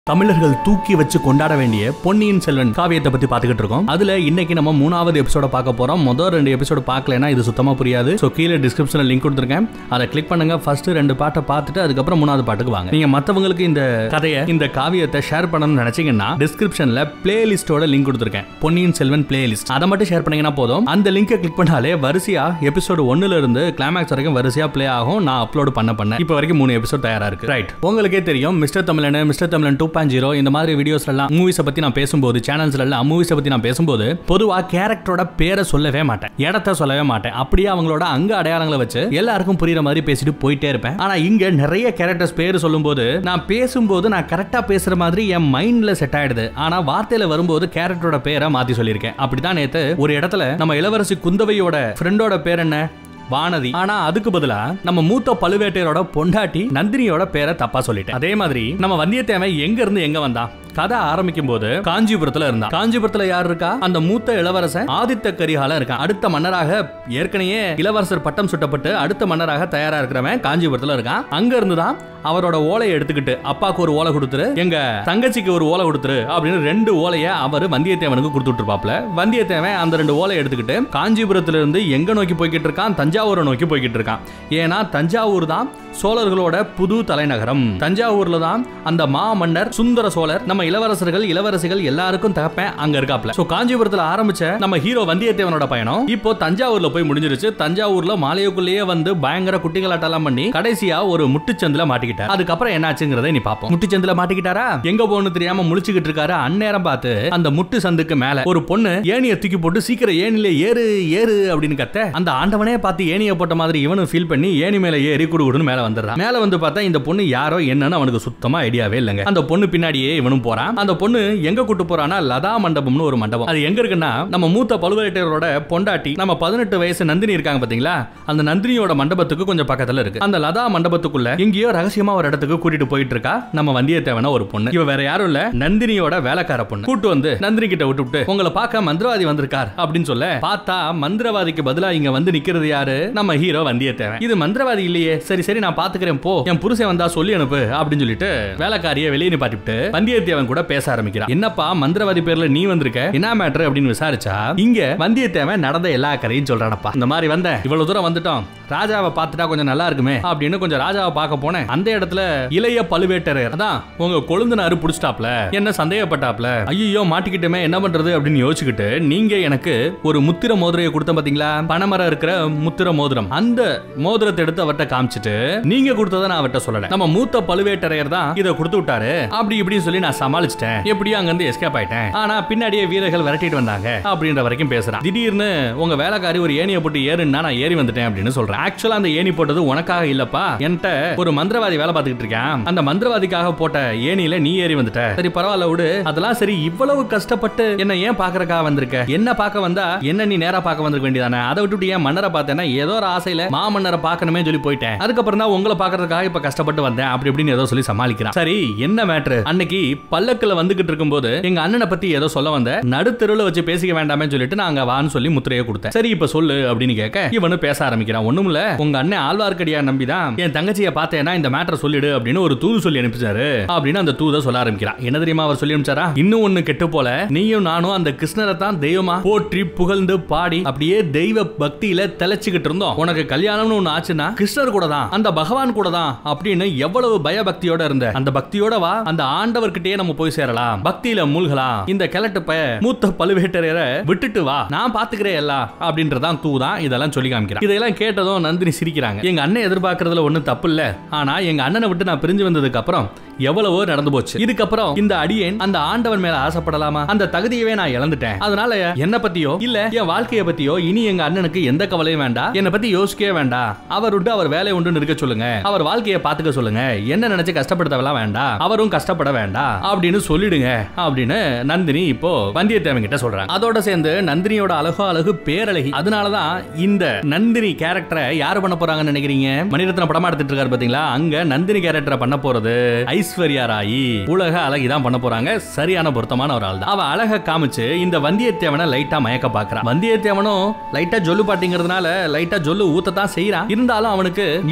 தமிழர்கள் தூக்கி வச்சு கொண்டாட வேண்டிய பொன்னியின் செல்வன் காவியத்தை பத்தி பாத்துக்கிட்டு இருக்கோம். அதுல இன்னைக்கு நம்ம 3வது எபிசோட பார்க்க போறோம். முதல் 2 எபிசோடு பார்க்கலனா இது சுத்தமா புரியாது. சோ கீழ டிஸ்கிரிப்ஷன்ல லிங்க் கொடுத்திருக்கேன். அதை கிளிக் பண்ணுங்க. ஃபர்ஸ்ட் 2 பாட்டை பார்த்துட்டு அதுக்கப்புறம் 3வது பாட்டுக்கு வாங்க. நீங்க மத்தவங்களுக்கு இந்த கதையை இந்த காவியத்தை ஷேர் பண்ணணும்னு நினைச்சீங்கன்னா டிஸ்கிரிப்ஷன்ல பிளேலிஸ்டோட லிங்க் கொடுத்திருக்கேன். பொன்னியின் செல்வன் பிளேலிஸ்ட் அதை மட்டும் ஷேர் பண்ணீங்கன்னா போதும். அந்த லிங்கை கிளிக் பண்ணாலே வரிசையா எபிசோடு 1ல இருந்து கிளைமாக்ஸ் வரைக்கும் வரிசையா ப்ளே ஆகும். நான் அப்லோட் பண்ண இப்போ வரைக்கும் 3 எபிசோட் தயாரா இருக்கு. ரைட், உங்களுக்கே தெரியும் மிஸ்டர் தமிழன் 2.0 இந்த மாதிரி வீடியோஸ்ல எல்லாம் மூவிஸை பத்தி நான் பேசும்போது, சேனல்ஸ்ல எல்லாம் மூவிஸை பத்தி நான் பேசும்போது பொதுவா கேரக்டரோட பேரை சொல்லவே மாட்டேன், இடத்தை சொல்லவே மாட்டேன். அப்படியே அவங்களோட அங்க அடையாளங்களை வச்சு எல்லாருக்கும் புரியுற மாதிரி பேசிட்டு போயிட்டே இருப்பேன். ஆனா இங்க நிறைய கேரக்டர்ஸ் பேரு சொல்லும்போது நான் பேசும்போது நான் கரெக்டா பேசுற மாதிரி என் மைண்ட்ல செட் ஆயிடுது. ஆனா வார்த்தையில வரும்போது கேரக்டரோட பேரை மாத்தி சொல்லியிருக்கேன். அப்படிதான் நேத்து ஒரு இடத்துல நம்ம இளவரசி குந்தவையோட ஃப்ரெண்டோட பேர் என்ன, வானதி. ஆனா அதுக்கு பதிலா நம்ம மூத்த பழுவேட்டையரோட பொண்டாட்டி நந்தினியோட பேரை தப்பா சொல்லிட்டேன். அதே மாதிரி நம்ம வந்தியத்தேவன் எங்க இருந்து எங்க வந்தான், கதை ஆரம்பிக்கும் போது காஞ்சிபுரத்துல இருந்தா. காஞ்சிபுரத்துல யார் இருக்கா, அந்த மூத்த இளவரசன் ஆதித்த கரிகாலன் இருக்கான். அடுத்த மன்னராக ஏற்கனவே இளவரசர் பட்டம் சுட்டப்பட்டு அடுத்த மன்னராக தயாரா இருக்கிறவன் காஞ்சிபுரத்துல இருக்கான். அங்க இருந்துதான் அவரோட ஓலையை எடுத்துக்கிட்டு அப்பாக்கு ஒரு ஓலை கொடுத்துரு, எங்க தங்கச்சிக்கு ஒரு ஓலை கொடுத்துரு அப்படின்னு 2 ஓலைய அவர் வந்தியத்தேவனுக்கு கொடுத்துட்டு இருப்பாப்ல. வந்தியத்தேவன் அந்த 2 ஓலையை எடுத்துக்கிட்டு காஞ்சிபுரத்துல இருந்து எங்க நோக்கி போய்கிட்டு இருக்கான், தஞ்சாவூரை நோக்கி போய்கிட்டு இருக்கான். ஏன்னா தஞ்சாவூர் தான் சோழர்களோட புது தலைநகரம். தஞ்சாவூர்ல தான் அந்த மாமன்னர் சுந்தர சோழர், நம்ம இளவரசர்கள் இளவரசிகள் எல்லாருக்கும் தகப்பேன் அங்க இருக்காப்ல. சோ காஞ்சிபுரத்துல ஆரம்பிச்ச நம்ம ஹீரோ வந்தியத்தேவனோட பயணம் இப்போ தஞ்சாவூர்ல போய் முடிஞ்சிருச்சு. தஞ்சாவூர்ல மாலையுக்குள்ளேயே வந்து பயங்கர குட்டிகளாட்டெல்லாம் பண்ணி கடைசியா ஒரு முட்டுச்சந்தில மாட்டிக்கிட்டார். அதுக்கப்புறம் என்னாச்சுங்கிறதை நீ பாப்போம். முட்டுச்சந்தில மாட்டிக்கிட்டாரா, எங்க போகணும்னு தெரியாம முழிச்சுக்கிட்டு இருக்காரு. அந்நேரம் பார்த்து அந்த முட்டு சந்துக்கு மேல ஒரு பொண்ணு ஏணியை தூக்கி போட்டு சீக்கிரம் ஏணில ஏறு ஏறு அப்படின்னு கத்த, அந்த ஆண்டவனே பார்த்து ஏணியை போட்ட மாதிரி இவனும் ஃபீல் பண்ணி ஏணி மேல ஏறி குடுகுடுன்னு மேல வந்துடுறான். மேல வந்து பார்த்தா இந்த பொண்ணு யாரோ என்னன்னு அவனுக்கு சுத்தமா ஐடியாவே இல்லைங்க. அந்த பொண்ணு பின்னாடியே இவனும் போறான். அந்த பொண்ணு எங்க கூட்டு போறானா லதா மண்டபம்னு ஒரு மண்டபம். அது எங்க இருக்குன்னா நம்ம மூத்த பழுவேட்டையரோட பொண்டாட்டி நம்ம 18 வயசு நந்தினி இருக்காங்க பாத்தீங்களா, அந்த நந்தினியோட மண்டபத்துக்கு கொஞ்சம் பக்கத்துல இருக்கு. அந்த லதா மண்டபத்துக்குள்ள எங்கேயோ ரகசியமா ஒரு இடத்துக்கு கூட்டிட்டு போயிட்டு இருக்கா நம்ம வந்தியத்தேவன ஒரு பொண்ணு. இவ வேற யாரும் இல்ல, நந்தினியோட வேலைக்கார பொண்ணு. கூட்டு வந்து நந்தினி கிட்ட விட்டுவிட்டு உங்களை பார்க்க மந்திரவாதி வந்திருக்கார் அப்படின்னு சொல்ல, பார்த்தா மந்திரவாதிக்கு பதிலா இங்க வந்து நிக்கிறது யாரு, நம்ம ஹீரோ வந்தியத்தேவன். இது மந்திரவாதி இல்லையே, சரி சரி நான் பாத்துக்கிறேன் போ, என் புருஷன் வந்தா சொல்லி அனுப்பு அப்படின்னு சொல்லிட்டு வேலைக்காரியை வெளியே நிப்பாட்டிட்டு வந்தியத்தேவன் கூட பேச ஆரம்பிக்கிறான். என்னப்பா மந்திரவாதி பேர்ல நீ வந்திருக்க, என்ன மேட்டர் அப்படின்னு விசாரிச்சா இங்க வந்தியத்தேவன் நடந்த எல்லா கதையும் சொல்றானப்பா. இந்த மாதிரி வந்த இவ்வளவு தூரம் வந்துட்டோம், ராஜாவை பார்த்துட்டா கொஞ்சம் நல்லா இருக்குமே அப்படின்னு கொஞ்சம் ராஜாவை பார்க்க போனேன். அந்த இடத்துல இளைய பழுவேட்டரையர் அதான் உங்க கொழுந்தனாரு புடிச்சிட்டாப்ல, என்ன சந்தேகப்பட்டாப்ல, ஐயோ மாட்டிக்கிட்டமே என்ன பண்றது அப்படின்னு யோசிச்சுக்கிட்டு நீங்க எனக்கு ஒரு முத்திர மோதிரையை கொடுத்த பாத்தீங்களா, பணமரம் இருக்கிற முத்திர மோதிரம், அந்த மோதிரத்தை எடுத்து அவர்கிட்ட காமிச்சிட்டு நீங்க கொடுத்ததை நான் அவர்கிட்ட சொல்லல, நம்ம மூத்த பழுவேட்டரையர் தான் இதை கொடுத்து விட்டாரு அப்படி இப்படின்னு சொல்லி நான் சமாளிச்சிட்டேன், எப்படியும் அங்க இருந்து எஸ்கேப் ஆயிட்டேன். ஆனா பின்னாடியே வீரர்கள் விரட்டிட்டு வந்தாங்க அப்படின்ற வரைக்கும் பேசுறான். திடீர்னு உங்க வேலைக்காரி ஒரு ஏணியை போட்டு ஏறுன்னா நான் ஏறி வந்துட்டேன் அப்படின்னு சொல்றேன். ஆக்சுவலா அந்த ஏணி போட்டது உனக்காக இல்லப்பா, என்கிட்ட ஒரு மந்திரவாதி வேலை பார்த்துக்கிட்டு இருக்கேன், அந்த மந்திரவாதிக்காக போட்ட ஏணியில நீ ஏறி வந்துட்ட, சரி பரவாயில்ல விடு அதெல்லாம் சரி, இவ்வளவு கஷ்டப்பட்டு என்ன ஏன் பாக்குறக்காக வந்திருக்க, என்ன பார்க்க வந்தா என்ன நீ நேரா பார்க்க வந்திருக்க வேண்டியதானே, அதை விட்டுட்டு ஏன் மன்னரை பார்த்தேன்னா ஏதோ ஒரு ஆசையில மாமன்னரை பார்க்கணுமே சொல்லி போயிட்டேன், அதுக்கப்புறம் தான் உங்களை பார்க்கறதுக்காக இப்ப கஷ்டப்பட்டு வந்தேன் அப்படி இப்படின்னு ஏதோ சொல்லி சமாளிக்கிறான். சரி என்ன மேட்ரு, அன்னைக்கு பல்லக்குல வந்துகிட்டு இருக்கும்போது எங்க அண்ணனை பத்தி ஏதோ சொல்ல வந்த, நடுத்தெருவுல வச்சு பேசிக்க வேண்டாமே சொல்லிட்டு நான் அங்க வான்னு சொல்லி முத்திரையை கொடுத்தேன், சரி இப்ப சொல்லு அப்படின்னு கேட்க இவனு பேச ஆரம்பிக்கிறான். ஒண்ணுமில்ல, உங்க அண்ணன் ஆழ்வார்க்கடியான் நம்பிதான் என் தங்கச்சியை பார்த்தேன்னா இந்த மேட்டர் சொல்லிடு அப்படின்னு ஒரு தூது சொல்லி அனுப்பிச்சாரு அப்படின்னு அந்த தூதை சொல்ல ஆரம்பிக்கிறான். என்ன தெரியுமா அவர் சொல்லி அனுப்பிச்சாரா, இன்னும் ஒண்ணு கெட்டு போல, நீயும் நானும் அந்த கிருஷ்ணரை தான் தெய்வமா போற்றி புகழ்ந்து பாடி அப்படியே தெய்வ பக்தியில தெளிச்சுக்கிட்டு இருந்தோம், உனக்கு கல்யாணம்னு ஒண்ணு ஆச்சுன்னா கிருஷ்ணர் கூட தான் அந்த பகவான் கூட தான் அப்படின்னு எவ்வளவு பயபக்தியோட இருந்த, அந்த பக்தியோட வா அந்த ஆண்டவர்கிட்டயே நம்ம போய் சேரலாம், பக்தியில மூழ்கலாம், இந்த கிழட்டு மூத்த பழுவேட்டரையரை விட்டுட்டு வா நான் பாத்துக்கிறேன் எல்லாம் அப்படின்றதான் தூதான் இதெல்லாம் சொல்லி காமிக்கிறான். இதெல்லாம் கேட்டதும் நந்தினி சிரிக்கிறாங்க. எங்க அண்ணன் எதிர்பார்க்கறதுல ஒண்ணு தப்பு இல்ல, ஆனா எங்க அண்ணனை விட்டு நான் பிரிஞ்சு வந்ததுக்கு அப்புறம் எவ்வளவோ நடந்து போச்சு, இதுக்கப்புறம் இந்த அடியேன் அந்த ஆண்டவன் மேல ஆசைப்படலாமா, அந்த தகுதியவே நான் இழந்துட்டேன், அதனால என்ன பத்தியோ இல்ல என் வாழ்க்கைய பத்தியோ இனி எங்க அண்ணனுக்கு எந்த கவலையும் வேண்டாம், என்னை பத்தி யோசிக்கவே வேண்டாம், அவர் விட்டு அவர் வேலை உண்டு இருக்க சொல்லுங்க, அவர் வாழ்க்கையை பாத்துக்க சொல்லுங்க, என்ன நினைச்சு கஷ்டப்படுத்தவெல்லாம் வேண்டாம், அவரும் கஷ்டப்பட வேண்டாம் அப்படின்னு சொல்லிடுங்க அப்படின்னு நந்தினி இப்போ வந்தியத்தேவன் கிட்ட சொல்றாங்க. அதோட சேர்ந்து நந்தினியோட அழகு பேரழகி, அதனாலதான் இந்த நந்தினி கேரக்டரை யாரு பண்ண போறாங்கன்னு நினைக்கிறீங்க, மணிரத்னம் படமா எடுத்துட்டு இருக்காரு பாத்தீங்களா, அங்க நந்தினி கேரக்டரை பண்ண போறது ஐஸ்வர்யா ராய், உலக அழகி தான் பண்ண போறாங்க. சரியான பொருத்தமான ஒரு ஆள் தான். அவ அழக காமிச்சு இந்த வந்தியத்தேவனை லைட்டா மயக்க பாக்குறான். வந்தியத்தேவனும் லைட்டா ஜொல்லு பாட்டிங்கிறதுனால லைட்டா ஜொல்லு ஊத்தத்தான் செய்யறான். இருந்தாலும் அவனுக்கு இவளை பார்க்கும்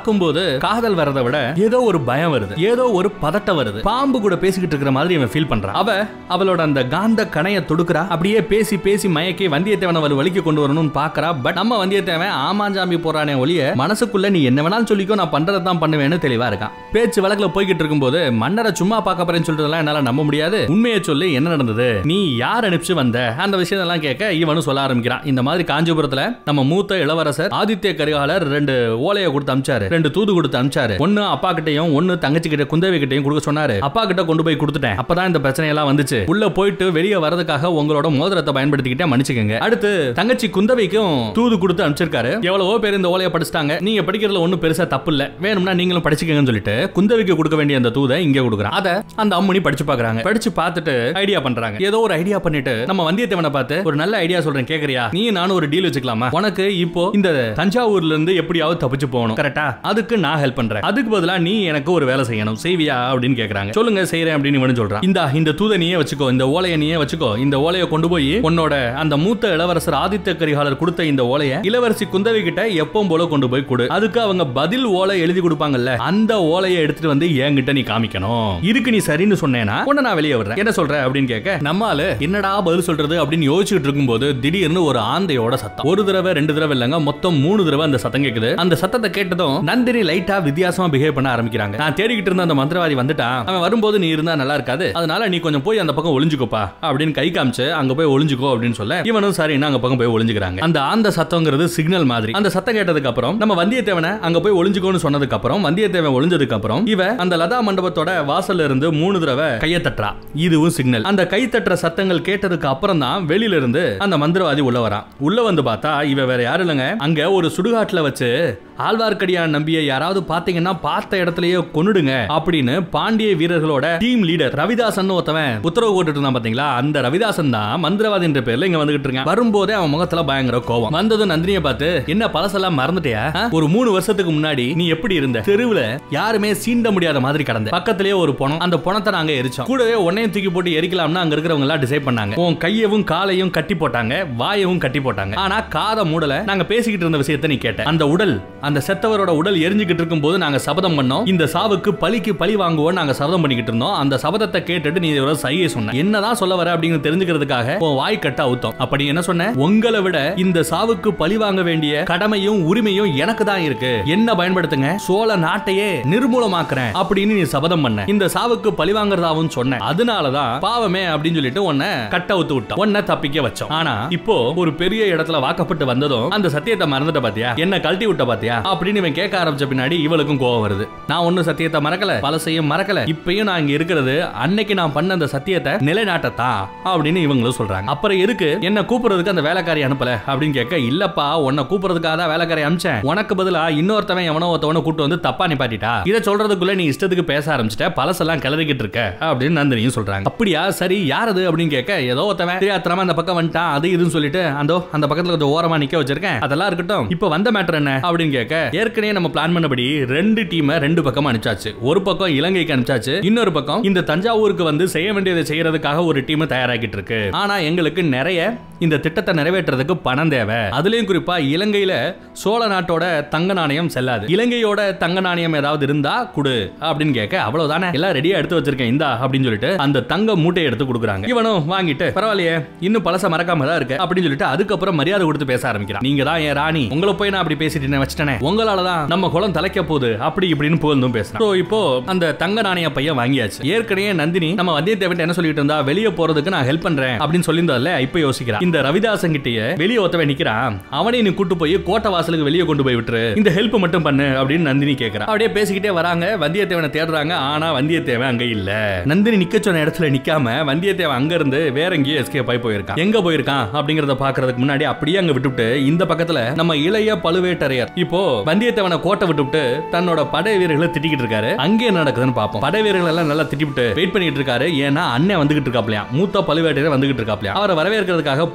பார்க்கும்போது காதல் வரதை விட ஏதோ ஒரு பயம் வருது, ஏதோ ஒரு பதட்டம் வருது. பாம்பு கூட பேசிக்கிட்டு இருக்கிற மாதிரி இவன் ஃபீல் பண்றான். அவளோட அந்த காந்த கணைய தொடுக்கிறா. அப்படியே பேசி பேசி மயக்கி வந்தியத்தேவனை ஒரு வழிக்கு கொண்டு வரணும்னு பாக்குறா. பட் நம்ம வந்தியத்தேவன் ஆமாஞ்சாமி போறானே ஒழிய மனசுக்குள்ள நீ என்ன வேணாலும் சொல்லிக்கோ, நான் பண்றதான் பண்ணுவேன்னு தெளிவா இருக்கான். பேச்சு வழக்குல போய்கிட்டு இருக்கும்போது மன்னரை சும்மா பார்க்க போறேன்னு சொல்றதெல்லாம் என்னால நம்ப முடியாது, உண்மையை சொல்லி என்ன நடந்தது, நீ யார் அனுப்பிச்சு வந்த, அந்த விஷயம் எல்லாம் கேட்க இவனும் சொல்ல ஆரம்பிக்கிறான். இந்த மாதிரி காஞ்சிபுரத்துல நம்ம மூத்த இளவரசர் ஆதித்ய கரிகாலர் 2 ஓலையை கொடுத்து அனுப்பிச்சாரு, 2 தூது கொடுத்து அனுப்பிச்சாரு. ஒன்னு அப்பா கிட்டையும் ஒன்னு தங்கச்சி கிட்ட குந்தவி கிட்டையும் கொடுக்க சொன்னாரு. அப்பா கிட்ட கொண்டு போய் கொடுத்துட்டேன். அப்பதான் இந்த பிரச்சனை எல்லாம் வந்துச்சு. உள்ள போயிட்டு வெளியே வரதுக்காக உங்களோட மோதிரத்தை பயன்படுத்திக்கிட்டே மன்னிச்சுக்கங்க. அடுத்து தங்கச்சி குந்தவிக்கும் தூது கொடுத்து அனுப்பிச்சிருக்காரு. எவ்வளவோ பேர் இந்த ஓலையை படிச்சிட்டாங்க, நீங்க படிக்கிறதுல ஒன்னும் பெருசா தப்பு இல்ல, வேணும்னா நீங்களும் படிச்சுக்கங்கன்னு சொல்லிட்டு குந்தவிக்கு கொடுக்க வேண்டிய அந்த தூதை இங்க கொடுக்குறான். அத அந்த அம்மணி படிச்சு பாக்குறாங்க. படிச்சு பார்த்துட்டு ஐடியா பண்றாங்க. ஏதோ ஒரு ஐடியா பண்ணிட்டு நம்ம வந்தியத்தேவனை பார்த்து ஒரு நல்ல ஐடியா சொல்றேன் கேக்குறியா, நீ நானும் ஒரு டீல் வச்சுக்கலாமா, உனக்கு இப்போ இந்த தஞ்சாவூர்ல இருந்து எப்படியாவது தப்பிச்சு போகணும், கரெக்டா, அதுக்கு நான் ஹெல்ப் பண்றேன், அதுக்கு பதிலா நீ எனக்கு ஒரு வேலை செய்யணும், செய்வியா அப்படின்னு கேக்குறாங்க. சொல்லுங்க செய்யறேன் அப்படின்னு இவன் சொல்றான். இந்த தூதை நீயே வச்சுக்கோ, இந்த ஓலையை நீயே வச்சுக்கோ, இந்த ஓலையை கொண்டு போய் உன்னோட அந்த மூத்த இளவரசர் ஆதித்ய கரிகாலர் கொடுத்த இந்த ஓலையை இளவரசி குந்தவி கிட்ட எப்பவும் போல கொண்டு போய் கொடு. அதுக்கு அவங்க பதில் ஓலை எழுதி கொடுப்பாங்கல்ல, அந்த ஓலையை எடுத்துட்டு வந்து என்கிட்ட நீ காமிக்கணும். இதுக்கு நீ சரின்னு சொன்னேனா உன்னை நான் வெளியே வர்றேன், என்ன சொல்ற அப்படின்னு கேட்க நம்மால என்னடா பதில் சொல்றது அப்படின்னு யோசிச்சுட்டு இருக்கும்போது திடீர்னு ஒரு ஆந்தையோட சத்தம், ஒரு தடவை 2 தடவை இல்லங்க, மொத்தம் 3 தடவை அந்த சத்தம் கேக்குது. அந்த சத்தத்தை கேட்டதும் நந்தினி லைட்டா வித்தியாசமா பிஹேவ் பண்ண ஆரம்பிக்கிறாங்க. நான் தேடிக்கிட்டு இருந்த அந்த மந்திரவாதி வந்துட்டான், அவன் வரும்போது நீ இருந்தா நல்லா இருக்காது, அதனால நீ கொஞ்சம் போய் அந்த பக்கம் ஒளிஞ்சுக்கோப்பா அப்படின்னு கை காமிச்சு அங்க போய் ஒளிஞ்சுக்கோ அப்படின்னு சொல்ல இவனும் சரின்னு அங்க பக்கம் போய் ஒளிஞ்சுக்கிறாங்க. அந்த ஆந்த சத்தங்கிறது சிக்னல் மாதிரி. அந்த சத்தம் கேட்டதுக்கு அப்புறம் நம்ம வந்தியத்தேவனை அங்க போய் ஒளிஞ்சுக்கோன்னு சொன்னதுக்கு அப்புறம் வந்தியத்தேவன் ஒளிஞ்சதுக்கு அப்புறம் இவ அந்த லதா மண்டபத்தோட வாசல்ல இருந்து 3 தடவை கையை தட்டுறா. இதுவும் சிக்னல். அந்த கை தட்டுற சத்தங்கள் கேட்டதுக்கு அப்புறம் தான் வெளியில இருந்து அந்த மந்திரவாதி உள்ள வரான். உள்ள வந்து பார்த்தா இவ வேற யாரும் இல்லங்க, அங்க ஒரு சுடுகாட்டுல வச்சு ஆழ்வார்க்கடியான் நம்பிய யாராவது பாத்தீங்கன்னா பார்த்த இடத்துலயே கொன்னுடுங்க அப்படின்னு பாண்டிய வீரர்களோட டீம் லீடர் ரவிதாசன் ஒருத்தவன் உத்தரவு போட்டுட்டு இருந்தான் பாத்தீங்களா, அந்த ரவிதாசன் தான் மந்திரவாதி என்ற பேர்ல இங்க வந்துகிட்டு இருக்கான். வரும்போதே அவன் முகத்துல பயங்கர கோவம். வந்ததும் நந்தினியை பார்த்து என்ன பழசெல்லாம் மறந்துட்டியா, ஒரு 3 வருஷத்துக்கு முன்னாடி நீ எப்படி இருந்த, தெருவுல யாருமே சீண்ட முடியாத மாதிரி கடந்த, பக்கத்திலேயே ஒரு பணம், அந்த பணத்தை நாங்க எரிச்சோம், கூடவே உன்னையும் தூக்கி போட்டு எரிக்கலாம்னு அங்க இருக்கிறவங்க எல்லாம் டிசைட் பண்ணாங்க, உன் கையவும் காலையும் கட்டி போட்டாங்க, வாயவும் கட்டி போட்டாங்க, ஆனா காதை மூடல, நாங்க பேசிக்கிட்டு இருந்த விஷயத்தை நீ கேட்ட, அந்த உடல், அந்த செத்தவரோட உடல் எரிஞ்சுக்கிட்டு இருக்கும் போது நாங்க சபதம் பண்ணோம், இந்த சாவுக்கு பழிக்கு பழி வாங்குவோம் நாங்க சபதம் பண்ணிக்கிட்டு இருந்தோம், அந்த சபதத்தை கேட்டுட்டு நீ ஒரு சையை சொன்ன, என்னதான் சொல்ல வர அப்படின்னு தெரிஞ்சுக்கிறதுக்காக உன் வாய் கட்ட அவுத்தோம், அப்படி என்ன சொன்ன, உங்களை விட இந்த சாவுக்கு பழி வாங்க வேண்டிய கடமையும் உரிமையும் எனக்கு தான் இருக்கு, என்ன பயன்படுத்துங்க, சோழ நாட்டையே நிர்மூலமாக்குறேன் அப்படின்னு நீ சபதம் பண்ண, இந்த சாவுக்கு பழி வாங்குறதாவும் சொன்ன, அதனாலதான் பாவமே அப்படின்னு சொல்லிட்டு உன்னை கட்ட அவுத்து விட்டோம், உன்னை தப்பிக்க வச்சோம். ஆனா இப்போ ஒரு பெரிய இடத்துல வாக்கப்பட்டு வந்ததும் அந்த சத்தியத்தை மறந்துட்ட பாத்தியா, என்ன கழட்டி விட்ட பாத்தியா அப்படின்னு இவன் கேட்க ஆரம்பிச்ச பின்னாடி இவளுக்கும் கோவம் வருது. நான் ஒன்னும் சத்தியத்தை மறக்கல, பழசையும் மறக்கல, இப்பயும் நான் இங்க இருக்கிறது அன்னைக்கு நான் பண்ண அந்த சத்தியத்தை நிலைநாட்டத்தான் அப்படின்னு இவங்களும் சொல்றாங்க. அப்புறம் எதுக்கு என்ன கூப்பிடுறதுக்கு அந்த வேலைக்காரி அனுப்பல அப்படின்னு கேட்க, இல்லப்பா உன்னை கூப்பிடுறதுக்காக தான் வேலைக்காரி அனுப்பிச்சேன், உனக்கு பதிலா இன்னொருத்தவன் எவனோ ஒருத்தவனை கூட்டு வந்து தப்பா நிப்பாட்டிட்டா, இதை சொல்றதுக்குள்ள நீ இஷ்டத்துக்கு பேச ஆரம்பிச்சிட்ட, பழசெல்லாம் கிளறிக்கிட்டு இருக்க அப்படின்னு நந்தினியும் சொல்றாங்க. அப்படியா, சரி யாரது அப்படின்னு கேட்க, ஏதோ ஒருத்தவன் தெரியாதமா அந்த பக்கம் வந்துட்டான், அது இதுன்னு சொல்லிட்டு அந்த பக்கத்துல கொஞ்சம் ஓரமா நிக்க வச்சிருக்கேன், அதெல்லாம் இருக்கட்டும், இப்ப வந்த மேட்டர் என்ன அப்படின்னு கேட்க, ஏற்கனவே நம்ம பிளான் பண்ணபடி 2 டீமை 2 பக்கம் அனுப்பிச்சாச்சு, ஒரு பக்கம் இலங்கைக்கு அனுப்பிச்சாச்சு, இன்னொரு பக்கம் இந்த தஞ்சாவூருக்கு வந்து செய்ய வேண்டியதை செய்யறதுக்காக ஒரு டீம் தயாராகிட்டு இருக்கு. ஆனா எங்களுக்கு நிறைய இந்த திட்டத்தை நிறைவேற்றுறதுக்கு பணம் தேவை, அதுலயும் குறிப்பா இலங்கையில சோழ நாட்டோட தங்க நாணயம் செல்லாது, இலங்கையோட தங்க நாணயம் ஏதாவது இருந்தா குடு அப்படின்னு கேட்க, அவ்வளவுதானே எல்லாம் ரெடியா எடுத்து வச்சிருக்கேன் இந்தா அப்படின்னு சொல்லிட்டு அந்த தங்க மூட்டையை எடுத்து கொடுக்குறாங்க. இவனும் வாங்கிட்டு பரவாயில்லையே இன்னும் பழச மறக்காம தான் இருக்கு அப்படின்னு சொல்லிட்டு அதுக்கப்புறம் மரியாதை கொடுத்து பேச ஆரம்பிக்கிறான். நீங்க தான் என் ராணி, உங்களை போய் நான் அப்படி பேசிட்டு வச்சிட்டேனே, உங்களாலதான் நம்ம குலம் தலைக்க போகுது அப்படி இப்படின்னு புகழ்ந்தும் பேசுறான். இப்போ அந்த தங்க நாணய பையன் வாங்கியாச்சு. ஏற்கனவே நந்தினி நம்ம வந்தியத்தேவன் என்ன சொல்லிட்டு இருந்தா, வெளியே போறதுக்கு நான் ஹெல்ப் பண்றேன் அப்படின்னு சொல்லியிருந்தால, இப்ப யோசிக்கிறான் இந்த ரவிதாசன் கிட்டயே வெளியே ஒருத்தவன் நிக்கிறான், அவனை நீ கூட்டு போய் கோட்டை வாசலுக்கு வெளியே கொண்டு போய் விட்டுரு, இந்த ஹெல்ப் மட்டும் பண்ணு அப்படின்னு நந்தினி கேட்கிறான். அப்படியே பேசிக்கிட்டே வராங்க, வந்தியத்தேவனை தேடுறாங்க, ஆனா வந்தியத்தேவன் அங்க இல்ல. நந்தினி நிக்க சொன்ன இடத்துல நிக்காம வந்தியத்தேவன் அங்க இருந்து வேற எங்கேயோ எஸ்கேப் ஆகி போயிருக்கான். எங்க போயிருக்கான் அப்படிங்கறத பாக்குறதுக்கு முன்னாடி அப்படியே அங்க விட்டுவிட்டு இந்த பக்கத்துல நம்ம இளைய பழுவேட்டரையர் இப்போ வந்தியத்தேவனை கோட்டை விட்டுவிட்டு தன்னோட படை வீரர்களை திட்டிக்கிட்டு இருக்காரு. அங்கே என்ன நடக்குதுன்னு பாப்போம். படை வீரர்கள் எல்லாம் நல்லா திட்டிவிட்டு வெயிட் பண்ணிட்டு இருக்காரு. ஏன்னா அண்ணன் வந்துகிட்டு இருக்காப்லையா, மூத்த பழுவேட்டரையர் வந்துகிட்டு இருக்காப்லையா, அவரை வரவேற்கிறதுக்காக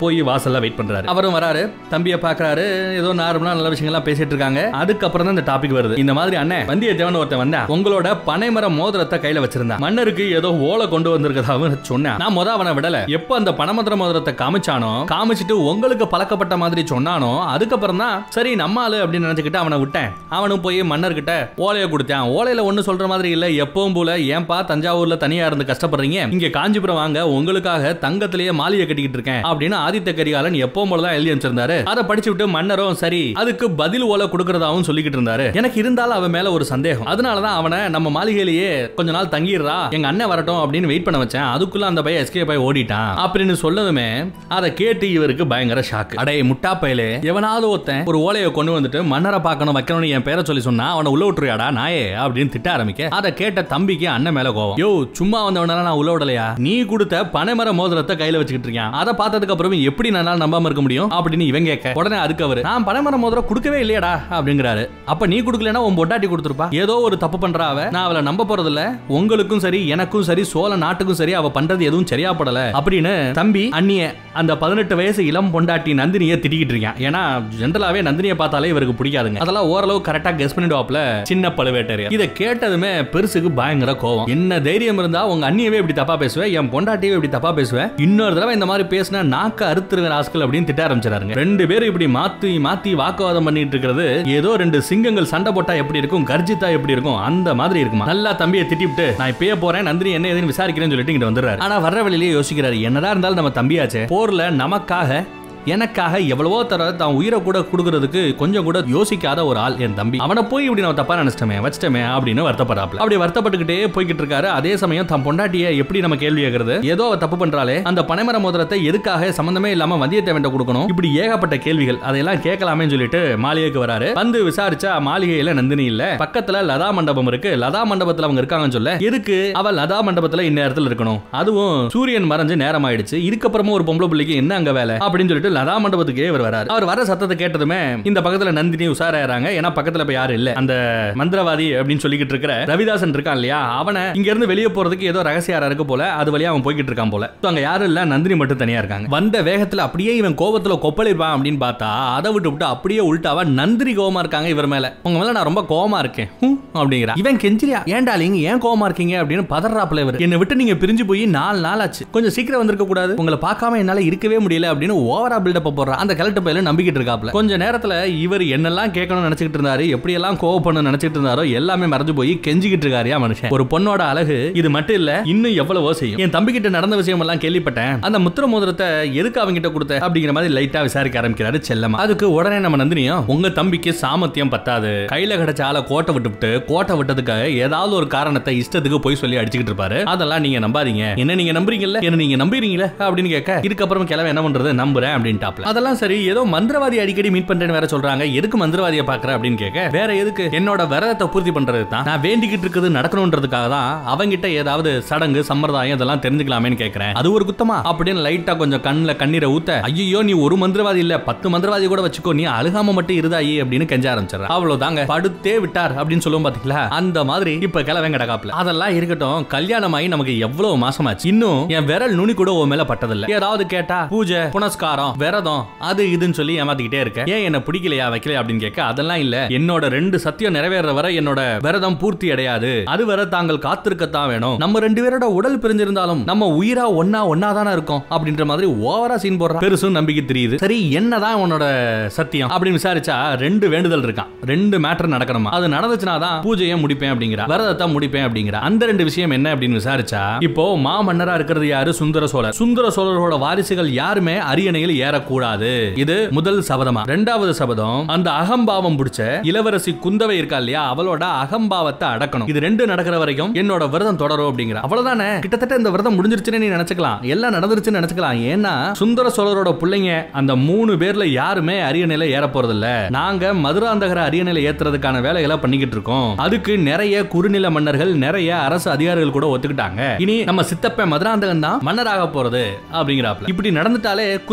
போய் வாசல்ல வெயிட் பண்றாரு. அவரும் வராரு, தம்பியை பாக்குறாரு, ஏதோ நார்மலா நல்ல விஷயங்கள்லாம் பேசிட்டு இருக்காங்க. அதுக்கப்புறம் தான் இந்த டாபிக் வருது. இந்த மாதிரி அண்ணன் வந்தியத்தேவன் ஒருத்தன் வந்தா உங்களோட பனைமர மோதிரத்தை கையில வச்சிருந்தா, மன்னருக்கு ஏதோ ஓலை கொண்டு வந்திருக்கதாவும் சொன்னேன். நான் முத அவனை விடல. எப்ப அந்த பனைமர மோதிரத்தை காமிச்சானோ, காமிச்சிட்டு உங்களுக்கு பழக்கப்பட்ட மாதிரி சொன்னானோ, அதுக்கப்புறம் தான் சரி நம்ம ஆளு அப்படின்னு நினைச்சுக்கிட்டு அவனை விட்டேன். அவனும் போய் மன்னர்கிட்ட ஓலையை கொடுத்தான். ஓலையில ஒண்ணு சொல்ற மாதிரி இல்ல, எப்பவும் போல ஏன்பா தஞ்சாவூர்ல தனியா இருந்து கஷ்டப்படுறீங்க, இங்க காஞ்சிபுரம் வாங்க, உங்களுக்காக தங்கத்திலேயே மாளிகை கட்டிக்கிட்டு இருக்கேன் அப்படின்னு ஆதித்த கரிகாலன் எப்பவும் போலதான் எழுதி வச்சிருந்தாரு. அதை படிச்சு விட்டு மன்னரும் சரி அதுக்கு பதில் ஓலை கொடுக்கறதாவும் சொல்லிக்கிட்டு இருந்தாரு. எனக்கு இருந்தாலும் அவன் மேல ஒரு சந்தேகம். அதனாலதான் அவனை நம்ம மாளிகையிலேயே கொஞ்ச நாள் தங்கிடுறா, எங்க அண்ணன் வரட்டும் அப்படின்னு வெயிட் பண்ண வச்சேன். அதுக்குள்ள அந்த பையன் எஸ்கேப் ஆகி ஓடிட்டான் அப்படின்னு சொல்லதுமே அதை கேட்டு இவருக்கு பயங்கர ஷாக். அடே முட்டா பயலே, எவனாவது ஒருத்தன் ஒரு ஓலையை கொண்டு வந்துட்டு மன்னரை பார்க்கணும் வைக்கணும்னு என் பேரை சொல்லி சொன்னா அவனை உள்ள விட்டுறியாடா நாயே அப்படின்னு திட்ட ஆரம்பிக்க, அதை கேட்ட தம்பிக்கு அண்ணன் மேல கோவம். யோ சும்மா வந்தவனால நான் உள்ள விடலையா, நீ கொடுத்த பனைமர மோதிரத்தை கையில வச்சுக்கிட்டு இருக்கான், அதை பார்த்ததுக்கு அப்புறம் எப்படி நான் நம்பாம இருக்க முடியும் அப்படின்னு இவன் கேட்க, உடனே அதுக்கு அவரு நான் பனைமர மோதிரம் கொடுக்கவே இல்லையடா அப்படிங்கிறாரு. அப்ப நீ கொடுக்கலனா உன் பொட்டாட்டி கொடுத்துருப்பா, ஏதோ ஒரு தப்பு பண்றா அவ, நான் அவளை நம்ப போறது இல்ல, உங்களுக்கும் சரி எனக்கும் சரி சோழ நாட்டுக்கும் சரி அவ பண்றது எதுவும் சரியா படல அப்படின்னு தம்பி அண்ணிய அந்த 18 வயசு இளம் பொண்டாட்டி நந்தினியை திட்டிக்கிட்டு இருக்கான். ஏன்னா ஜெனரலாவே நந்தினியை பார்த்தாலே இவருக்கு பிடிக்காதுங்க. அதெல்லாம் ஓரளவு கரெக்டா கெஸ் பண்ணிடுவாப்ல சின்ன பழுவேட்டரையர். இதை கேட்டதுமே பெருசுக்கு பயங்கர கோவம். என்ன தைரியம் இருந்தா உங்க அண்ணியவே இப்படி தப்பா பேசுவேன், என் பொண்டாட்டியவே இப்படி தப்பா பேசுவேன், இன்னொரு தடவை இந்த மாதிரி பேசினா நாக்க அறுத்துருவேன் ஆஸ்கள் அப்படின்னு திட்ட ஆரம்பிச்சாருங்க. ரெண்டு பேரும் இப்படி மாத்தி மாத்தி வாக்குவாதம் பண்ணிட்டு இருக்கிறது ஏதோ ரெண்டு சிங்கங்கள் சண்டை போட்டா எப்படி இருக்கும், கர்ஜித்தா எப்படி இருக்கும் அந்த மாதிரி இருக்குமா. நல்லா தம்பியை திட்டிவிட்டு நான் இப்பயே போறேன், நந்தினி என்ன ஏதுன்னு விசாரிக்கிறேன்னு சொல்லிட்டு இங்க வந்துடுறாரு. ஆனா வர்ற வழியிலேயே யோசிக்கிறாரு, என்னதான் இருந்தாலும் நம்ம தம்பியாச்சே, போர்ல நமக்காக எனக்காக எவ்வளவோ தர தான் உயிரை கூட கொடுக்கறதுக்கு கொஞ்சம் கூட யோசிக்காத ஒரு ஆள் என் தம்பி, அவனை போய் இப்படி நம்ம தப்பா நினைச்சிட்டமே வச்சிட்டமே அப்படின்னு வருத்தப்படுறாப்ல. அப்படி வருத்தப்பட்டுக்கிட்டே போய்கிட்டு இருக்காரு. அதே சமயம் தன் பொண்டாட்டியை எப்படி நம்ம கேள்வி கேட்கறது, ஏதோ தப்பு பண்றாலே, அந்த பனைமர மோதிரத்தை எதுக்காக சம்பந்தமே இல்லாம வந்தியத்தேவன் கொடுக்கணும், இப்படி ஏகப்பட்ட கேள்விகள், அதையெல்லாம் கேட்கலாமே சொல்லிட்டு மாளிகைக்கு வராரு. வந்து விசாரிச்சா மாளிகையில நந்தினி இல்ல, பக்கத்துல லதா மண்டபம் இருக்கு, லதா மண்டபத்துல அவங்க இருக்காங்கன்னு சொல்ல, எதுக்கு அவ லதா மண்டபத்துல இந்நேரத்துல இருக்கணும், அதுவும் சூரியன் மறைஞ்சு நேரம் ஆயிடுச்சு, இதுக்கப்புறமும் ஒரு பொம்பளை பிள்ளைக்கு என்ன அங்க வேலை அப்படின்னு சொல்லிட்டு லதா மண்டபத்துக்கே இவர் வராரு. அவர் வர சத்தத்தை கேட்டதுமே இந்த பக்கத்துல நந்தினி உசாராயறாங்க. ஏன்னா பக்கத்துல போய் யாரும் இல்ல. அந்த மந்திரவாதி அப்படின்னு சொல்லிக்கிட்டு இருக்கிற ரவிதாசன் இருக்கான் இல்லையா, அவனை இங்க இருந்து வெளியே போறதுக்கு ஏதோ ரகசிய அறை இருக்கு போல, அது வழியா அவன் போய்கிட்டு இருக்கான் போல. அங்க யாரும் இல்ல, நந்தினி மட்டும் தனியா இருக்காங்க. வந்த வேகத்துல அப்படியே இவன் கோபத்துல கொப்பளிப்பான் அப்படின்னு பார்த்தா அதை விட்டு அப்படியே உள்டாவா நந்தினி கோவமா இருக்காங்க இவர் மேல. உங்க மேல நான் ரொம்ப கோவமா இருக்கேன் அப்படிங்கிறா. இவன் கெஞ்சிரியா, ஏன்டாலிங்க ஏன் கோவமா இருக்கீங்க அப்படின்னு பதறாப்ல இவர். என்னை விட்டு நீங்க பிரிஞ்சு போய் 4 நாள் ஆச்சு, கொஞ்சம் சீக்கிரம் வந்திருக்க கூடாது, உங்களை பார்க்காம என்னால இருக்கவே முடியல அப்படின்னு ஓவரா பில்டப் போடுறா. அந்த கலெக்டர் பையில நம்பிக்கிட்டு இருக்காப்ல. கொஞ்ச நேரத்துல இவர் என்னெல்லாம் கேட்கணும்னு நினைச்சிட்டு இருந்தாரு, எப்படி எல்லாம் கோவப்படணும்னு நினைச்சிட்டு இருந்தாரோ எல்லாமே மறந்து போய் கெஞ்சிக்கிட்டு இருக்காரியா மனுஷன். ஒரு பொண்ணோட அழகு இது மட்டும் இல்ல, இன்னும் எவ்வளவோ செய்யும். என் தம்பி கிட்ட நடந்த விஷயம் எல்லாம் கேள்விப்பட்டேன், அந்த முத்திர மோதிரத்தை எதுக்கு அவங்க கிட்ட கொடுத்த அப்படிங்கிற மாதிரி லைட்டா விசாரிக்க ஆரம்பிக்கிறாரு செல்லமா. அதுக்கு உடனே நம்ம நந்தினியும், உங்க தம்பிக்கு சாமர்த்தியம் பத்தாது, கையில கிடைச்ச ஆளை கோட்டை விட்டதுக்காக ஏதாவது ஒரு காரணத்தை இஷ்டத்துக்கு போய் சொல்லி அடிச்சுக்கிட்டு இருப்பாரு, அதெல்லாம் நீங்க நம்பாதீங்க, என்ன நீங்க நம்புறீங்கல்ல, என்ன நீங்க நம்புறீங்களா அப்படின்னு கேட்க, இதுக்கப்புறம் கிளம்ப என்ன பண்றது நம்புறேன் அப்படின்ட்டாப்ல. அதெல்லாம் சரி, ஏதோ மந்திரவாதி அடிக்கடி மீட் பண்றேன்னு வேற சொல்றாங்க, எதுக்கு மந்திரவாதியை பாக்குற அப்படின்னு கேட்க, வேற எதுக்கு, என்னோட விரதத்தை பூர்த்தி பண்றது தான், நான் வேண்டிக்கிட்டு இருக்குது நடக்கணும்ன்றதுக்காக தான், அவங்கிட்ட ஏதாவது சடங்கு சம்பிரதாயம் இதெல்லாம் தெரிஞ்சுக்கலாமேன்னு கேட்கிறேன், அது ஒரு குத்தமா அப்படின்னு லைட்டா கொஞ்சம் கண்ணுல கண்ணீரை ஊத்த, ஐயோ நீ ஒரு மந்திரவாதி இல்ல 10 மந்திரவாதி கூட வச்சுக்கோ, நீ அழுகாம மட்டும் இருதாயி அப்படின்னு கெஞ்ச ஆரம்பிச்சாரு. அவ்வளவுதாங்க, படுத்தே விட்டார் அப்படின்னு சொல்லுவோம் பாத்தீங்களா, அந்த மாதிரி இப்ப கிளவன் கிடக்காப்ல. அதெல்லாம் இருக்கட்டும், கல்யாணமாயி நமக்கு எவ்வளவு மாசமாச்சு, இன்னும் என் விரல் நுனி கூட உன் மேல பட்டதில்லை, ஏதாவது கேட்டா பூஜை புனஸ்காரம் விரதம் அது இதுன்னு சொல்லி ஏமாத்திக்கிட்டே இருக்க, ஏன் என்ன பிடிக்கலையா வைக்கலையா அப்படின்னு கேட்க, அதெல்லாம் இல்ல, என்னோட 2 சத்தியம் நிறைவேற வரை என்னோட விரதம் பூர்த்தி அடையாது, அது வரை தாங்கள் காத்திருக்கத்தான் வேணும், நம்ம 2 பேரோட உடல் பிரிஞ்சிருந்தாலும் நம்ம உயிரா ஒன்னா தானே இருக்கும் அப்படின்ற மாதிரி ஓவரா சீன் போடுறான். பெருசும் நம்பிக்கை தெரியுது. சரி என்னதான் உன்னோட சத்தியம் அப்படின்னு விசாரிச்சா 2 வேண்டுதல் இருக்கான், 2 மேட்டர் நடக்கணுமா, அது நடந்துச்சுனா தான் பூஜையை முடிப்பேன் அப்படிங்கிற, விரதத்தை முடிப்பேன் அப்படிங்கிற. அந்த 2 விஷயம் என்ன அப்படின்னு விசாரிச்சா, இப்போ மாமன்னரா இருக்கிறது யாரு, சுந்தர சோழர். சுந்தர சோழரோட வாரிசுகள் யாருமே அரியணையில் ஏறக்கூடாது, இது முதல் சபதமா. 2வது சபதம், அந்த அகம்பாவம் பிடிச்ச இளவரசி குந்தவை இருக்கா இல்லையா, அவளோட அகம்பாவத்தை அடக்கணும், இது 2 நடக்கிற வரைக்கும் என்னோட விரதம் தொடரும் அப்படிங்கிற. அவ்வளவுதானே, கிட்டத்தட்ட இந்த விரதம் முடிஞ்சிருச்சுன்னு நீ நினைச்சுக்கலாம், எல்லாம் நடந்துருச்சுன்னு நினைச்சுக்கலாம். ஏன்னா சுந்தர சோழரோட பிள்ளைங்க அந்த 3 பேர்ல யாருமே அரியணையில ஏற போறது இல்ல, நாங்க மதுராந்தகர அரியணையில ஏத்துறதுக்கான வேலைகளை பண்ணிக்கிட்டு இருக்கோம், அதுக்கு நிறைய குறுநில மன்னர்கள் நிறைய அரசு அதிகாரிகள் கூட ஒத்துக்கிட்டாங்க, இனி நம்ம சித்தப்ப மதுராந்தகன் தான் மன்னராக போறது அப்படிங்கிறாப்ல. இப்படி நடந்துட்டாலே குந்தவையால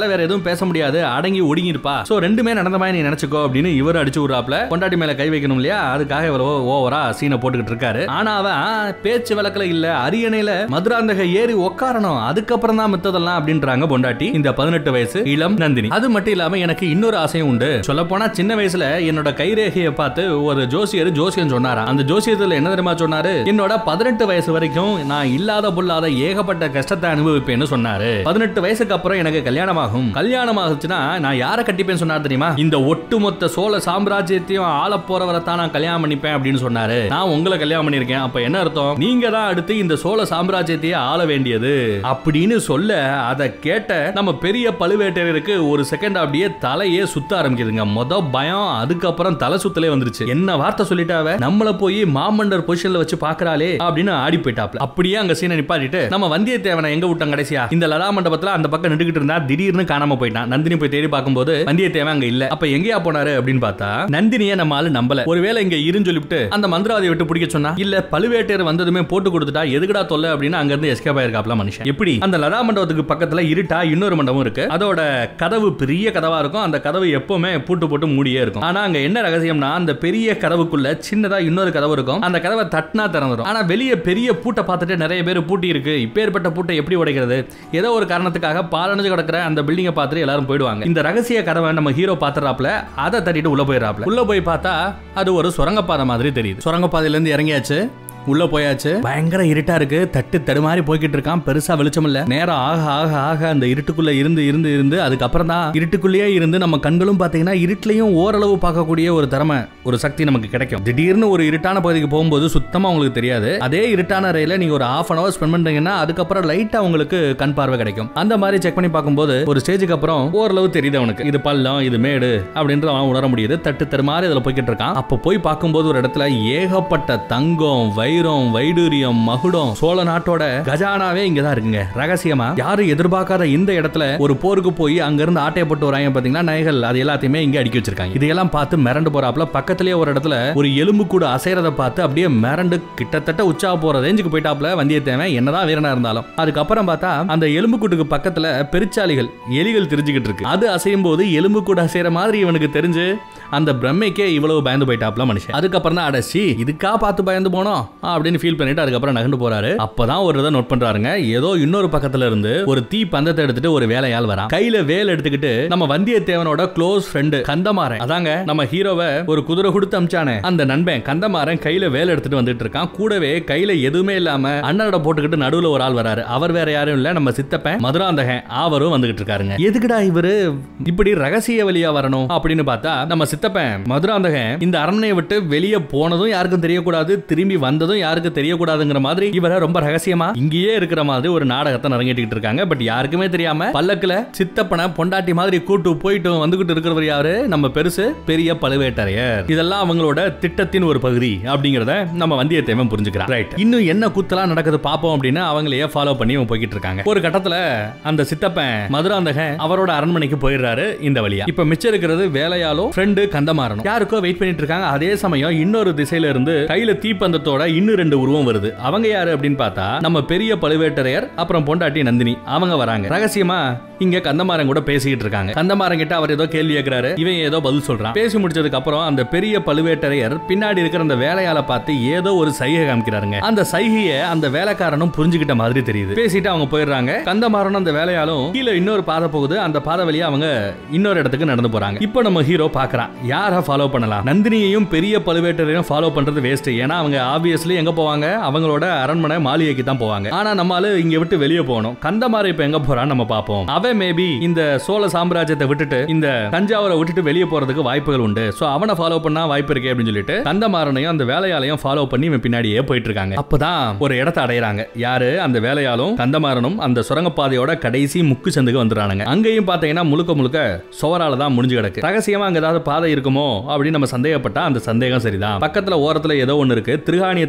இவளால வேற எதுவும் பேச முடியாது, அடங்கி ஒடுங்கி இருப்பா. சோ ரெண்டுமே நடந்த மாதிரி நீ நினைச்சுக்கோ அப்படின்னு இவர் அடிச்சு விடுறாப்ல. பொண்டாட்டி மேல கை வைக்கணும் இல்லையா, அதுக்காக இவ்வளவு ஓவரா சீனை போட்டுக்கிட்டு இருக்காரு. ஆனா அவன் பேச்சு வழக்குல இல்ல, அரியணையில மதுராந்தக ஏறி உட்காரணும், அதுக்கப்புறம் தான் மித்ததெல்லாம் அப்படின்றாங்க பொண்டாட்டி இந்த 18 வயசு இளம் நந்தினி. அது மட்டும் இல்லாம எனக்கு இன்னொரு ஆசையும் உண்டு. சொல்ல போனா சின்ன வயசுல என்னோட கைரேகையை பார்த்து ஒரு ஜோசியம் சொன்னாரா. அந்த ஜோசியத்துல என்ன தெரியுமா சொன்னாரு, என்னோட 18 வயசு வரைக்கும் நான் இல்லாத பொல்லாத ஏகப்பட்ட கஷ்டத்தை அனுபவிப்பேன்னு சொன்னாரு. 18 வயசுக்கு அப்புறம் எனக்கு கல்யாணம் ஆகுச்சுன்னா நான் யாரை கட்டிப்பேன்னு சொன்னார் தெரியுமா, இந்த ஒட்டுமொத்த சோழ சாம்ராஜ்யத்தையும் ஆள போறவரை தான் நான் கல்யாணம் பண்ணிப்பேன் அப்படின்னு சொன்னாரு. நான் உங்களை கல்யாணம் பண்ணிருக்கேன், அப்ப என்ன அர்த்தம், நீங்க தான் அடுத்து இந்த சோழ சாம்ராஜ்யத்தையே ஆள வேண்டியது அப்படின்னு சொல்ல, அதை கேட்ட நம்ம பெரிய பழுவேட்டரையருக்கு ஒரு செகண்ட் அப்படியே தலையே சுத்த ஆரம்பிக்குதுங்க. மொத பயம், அதுக்கப்புறம் தலை சுத்தலே வந்துருச்சு. என்ன வார்த்தை சொல்லிட்டாவ, நம்மள போய் மாமண்டர் பொசிஷன்ல வச்சு பாக்குறாளே அப்படின்னு ஆடி போயிட்டாப்ல. அப்படியே அங்க சீனை நிப்பாட்டிட்டு நம்ம வந்தியத்தேவனை எங்க விட்டாங்க கடைசியா, இந்த லதா மண்டபத்துல அந்த பக்கம் நின்றுகிட்டு இருந்தா திடீர்னு காணாம போயிட்டான். நந்தினி போய் தேடி பார்க்கும்போது வந்தியத்தேவன் அங்க இல்ல. அப்ப எங்கயா போனாரு அப்படின்னு பார்த்தா நந்தினியை நம்ம ஆளு நம்பல. ஒருவேளை இங்க இருன்னு சொல்லிட்டு அந்த மந்திரவாதியை விட்டு பிடிக்க சொன்னா, இல்ல பழுவேட்டையர் வந்ததுமே போட்டு கொடுத்துட்டா எதுக்குடா தொல்லை அப்படின்னு அங்க இருந்து எஸ்கேப் ஆயிருக்காப்ல மனுஷன். எப்படி அந்த லதா மண்டபத்துக்கு பக்கத்துல இருட்டா இன்னொரு மண்டபம் இருக்கு, அதோட கதவு பெரிய கதவா இருக்கும், அந்த கதவு எப்பவுமே பூட்டு போட்டு மூடியே இருக்கும். ஆனா அங்க என்ன ரகசியம்னா, அந்த பெரிய கதவுக்குள்ள சின்னதா இன்னொரு கதவு இருக்கும், அந்த கதவை தட்டினா திறந்துடும். ஆனா வெளியே பெரிய பூட்டை பார்த்துட்டு நிறைய பேர் பூட்டி இருக்கு, இப்பேற்பட்ட பூட்டை எப்படி உடைக்கிறது, ஏதோ ஒரு காரணத்துக்காக பாலடைஞ்சு கிடக்கிற அந்த பில்டிங்கை பார்த்துட்டு எல்லாரும் போயிடுவாங்க. இந்த ரகசிய கதவை நம்ம ஹீரோ பாத்துறாப்ல, அதை தட்டிட்டு உள்ள போயிடறாப்ல. உள்ள போய் பார்த்தா அது ஒரு சுரங்கப்பாதை மாதிரி தெரியுது. சுரங்கப்பாதையில இருந்து இறங்கியாச்சு, உள்ள போயாச்சு, பயங்கர இருட்டா இருக்கு, தட்டு தடுமாறி போய்கிட்டு இருக்கான், பெருசா வெளிச்சம் இல்ல. நேரம் ஆக ஆக ஆக அந்த இருட்டுக்குள்ள இருந்து அதுக்கப்புறம் தான் இருட்டுக்குள்ளேயே இருந்து நம்ம கண்களும் பாத்தீங்கன்னா இருட்டுலயும் ஓரளவு பார்க்கக்கூடிய ஒரு திறமை, ஒரு சக்தி நமக்கு கிடைக்கும். திடீர்னு ஒரு இருட்டான பகுதிக்கு போகும்போது சுத்தமா உங்களுக்கு தெரியாது. அதே இருட்டான ரயில நீங்க ஒரு 1/2 hour ஸ்பெண்ட் பண்றீங்கன்னா அதுக்கப்புறம் லைட்டா உங்களுக்கு கண் பார்வை கிடைக்கும். அந்த மாதிரி செக் பண்ணி பார்க்கும்போது ஒரு ஸ்டேஜுக்கு அப்புறம் ஓரளவு தெரியுது அவனுக்கு, இது பள்ளம் இது மேடு அப்படின்ற அவன் உணர முடியுது. தட்டு தடுமாறி அதுல போய்கிட்டு இருக்கான். அப்ப போய் பார்க்கும்போது ஒரு இடத்துல ஏகப்பட்ட தங்கம், வைரம், வைடூரியம், மகுடம், சோழ நாட்டோட கஜானாவே இங்கதான் இருக்குங்க. ரகசியமா யாரும் எதிர்பார்க்காத இந்த இடத்துல ஒரு போருக்கு போய் அங்க இருந்து ஆட்டையப்பட்டு வராங்க பாத்தீங்கன்னா நகைகள், அது எல்லாத்தையுமே இங்க அடுக்கி வச்சிருக்காங்க. இதையெல்லாம் பார்த்து மிரண்டு போறாப்ல. பக்கத்திலேயே ஒரு இடத்துல ஒரு எலும்பு கூட அசைறத பார்த்து அப்படியே மிரண்டு கிட்டத்தட்ட உச்சா போற ரேஞ்சுக்கு போயிட்டாப்ல வந்தியத்தேவன், என்னதான் வீரனா இருந்தாலும். அதுக்கப்புறம் பார்த்தா அந்த எலும்பு கூட்டுக்கு பக்கத்துல பெருச்சாலிகள், எலிகள் தெரிஞ்சுக்கிட்டு இருக்கு. அது அசையும் போது எலும்பு கூட அசைற மாதிரி இவனுக்கு தெரிஞ்சு அந்த பிரம்மைக்கே இவ்வளவு பயந்து போயிட்டாப்ல மனுஷன். அதுக்கப்புறம் தான் அடச்சி இதுக்கா பார்த்து பயந்து போனோம் அப்படின்னு ஃபீல் பண்ணிட்டு அதுக்கப்புறம் நகர்ந்து போறாரு. அப்பதான் ஒரு இதை நோட் பண்றாருங்க, ஏதோ இன்னொரு பக்கத்துல இருந்து ஒரு தீ பந்தத்தை எடுத்துட்டு ஒரு வேலையால் வரான். கையில வேல் எடுத்துக்கிட்டு நம்ம வந்தியத்தேவனோட க்ளோஸ் ஃப்ரெண்டு கந்தமாறன், அதாங்க நம்ம ஹீரோவை ஒரு குதிரை கொடுத்து அமிச்சானே அந்த நண்பன் கந்தமாறன் கையில வேல் எடுத்துட்டு வந்துட்டு இருக்கான். கூடவே கையில எதுவுமே இல்லாம அண்ணனோட போட்டுக்கிட்டு நடுவுல ஒரு ஆள் வராரு. அவர் வேற யாரும் இல்ல, நம்ம சித்தப்பன் மதுராந்தகன், அவரும் வந்துகிட்டு இருக்காருங்க. எதுக்குடா இவரு இப்படி ரகசிய வழியா வரணும் அப்படின்னு பார்த்தா, நம்ம சித்தப்பன் மதுராந்தகன் இந்த அரண்மனையை விட்டு வெளியே போனதும் யாருக்கும் தெரியக்கூடாது, திரும்பி வந்ததும் யாருக்கும் தெரியக்கூடாதுங்கிற மாதிரி இவரை ரொம்ப ரகசியமா இங்கேயே இருக்கிற மாதிரி ஒரு நாடகத்தை நடங்கிட்டு இருக்காங்க. பட் யாருக்குமே தெரியாம பல்லக்குல சித்தப்பனை பொண்டாட்டி மாதிரி கூட்டு போயிட்டு வந்துகிட்டு இருக்கிறவர் யாரு, நம்ம பெரிய பழுவேட்டரையர். இதெல்லாம் அவங்களோட திட்டத்தின் ஒரு பகுதி அப்படிங்கறத நம்ம வந்தியத்தேவன் புரிஞ்சுக்கிறான். ரைட், இன்னும் என்ன கூத்தலாம் நடக்குது பாப்போம் அப்படின்னு அவங்களையே ஃபாலோ பண்ணி போய்கிட்டு இருக்காங்க. ஒரு கட்டத்துல அந்த சித்தப்பன் மதுராந்தகன் அவரோட அரண்மனைக்கு போயிடுறாரு இந்த வழியா. இப்ப மிச்சம் இருக்கிறது வேலையாலும் ஃப்ரெண்டு கந்தமாறனும் யாருக்கோ வெயிட் பண்ணிட்டு இருக்காங்க. அதே சமயம் இன்னொரு திசையில இருந்து கையில தீப்பந்தத்தோட இன்னும் 2 உருவம் வருது. அவங்க யாரு அப்படின்னு பார்த்தா நம்ம பெரிய பழுவேட்டரையர் அப்புறம் பொண்டாட்டி நந்தினி, அவங்க வராங்க. ரகசியமா இங்க கந்தமாறன் கூட பேசிக்கிட்டு இருக்காங்க. கந்தமாறன் கிட்ட அவர் ஏதோ கேள்வி கேட்கிறாரு, இவன் ஏதோ பதில் சொல்றான். பேசி முடிச்சதுக்கு அப்புறம் அந்த பெரிய பழுவேட்டரையர் பின்னாடி இருக்கிற அந்த வேலையால பார்த்து ஏதோ ஒரு சைகை காமிக்கிறாருங்க. அந்த சைகையை அந்த வேலைக்காரனும் புரிஞ்சுக்கிட்ட மாதிரி தெரியுது. பேசிட்டு அவங்க போயிடுறாங்க. கந்தமாறனும் அந்த வேலையாலும் கீழே இன்னொரு பாதை போகுது, அந்த பாதை வழியா அவங்க இன்னொரு இடத்துக்கு நடந்து போறாங்க. இப்போ நம்ம ஹீரோ பாக்குறான் யாரை ஃபாலோ பண்ணலாம். நந்தினியையும் பெரிய பழுவேட்டரையும் ஃபாலோ பண்றது வேஸ்ட், ஏன்னா அவங்க ஆப்வியஸ்லி எங்க போவாங்க, அவங்களோட அரண்மனை மாளிகைக்கு தான் போவாங்க. ஆனா நம்மால இங்க விட்டு வெளியே போகணும். கந்தமாறன் இப்ப எங்க போறான்னு நம்ம பாப்போம். அவன் மேபி இந்த சோழ சாம்ராஜ்யத்தை விட்டுட்டு இந்த தஞ்சாவூரை விட்டுட்டு வெளியே போறதுக்கு வாய்ப்புகள் உண்டு. சோ அவனை ஃபாலோ பண்ணா வாய்ப்பு இருக்கு அப்படின்னு சொல்லிட்டு கந்தமாறனையும் அந்த வேலையாலையும் ஃபாலோ பண்ணி இவன் பின்னாடியே போயிட்டு இருக்காங்க. அப்பதான் ஒரு இடத்தை அடையறாங்க. யாரு, அந்த வேலையாலும் கந்தமாறனும் அந்த சுரங்கப்பாதையோட கடைசி முக்கு சந்துக்கு வந்துறானுங்க. அங்கேயும் பாத்தீங்கன்னா முழுக்க சுவரால தான் முடிஞ்சு கிடக்கு. ரகசியமா அங்க ஏதாவது பாதை இருக்குமோ அப்படின்னு நம்ம சந்தேகப்பட்டா அந்த சந்தேகம் சரிதான். பக்கத்துல ஓரத்துல ஏதோ ஒன்னு இருக்கு, திருகாணிய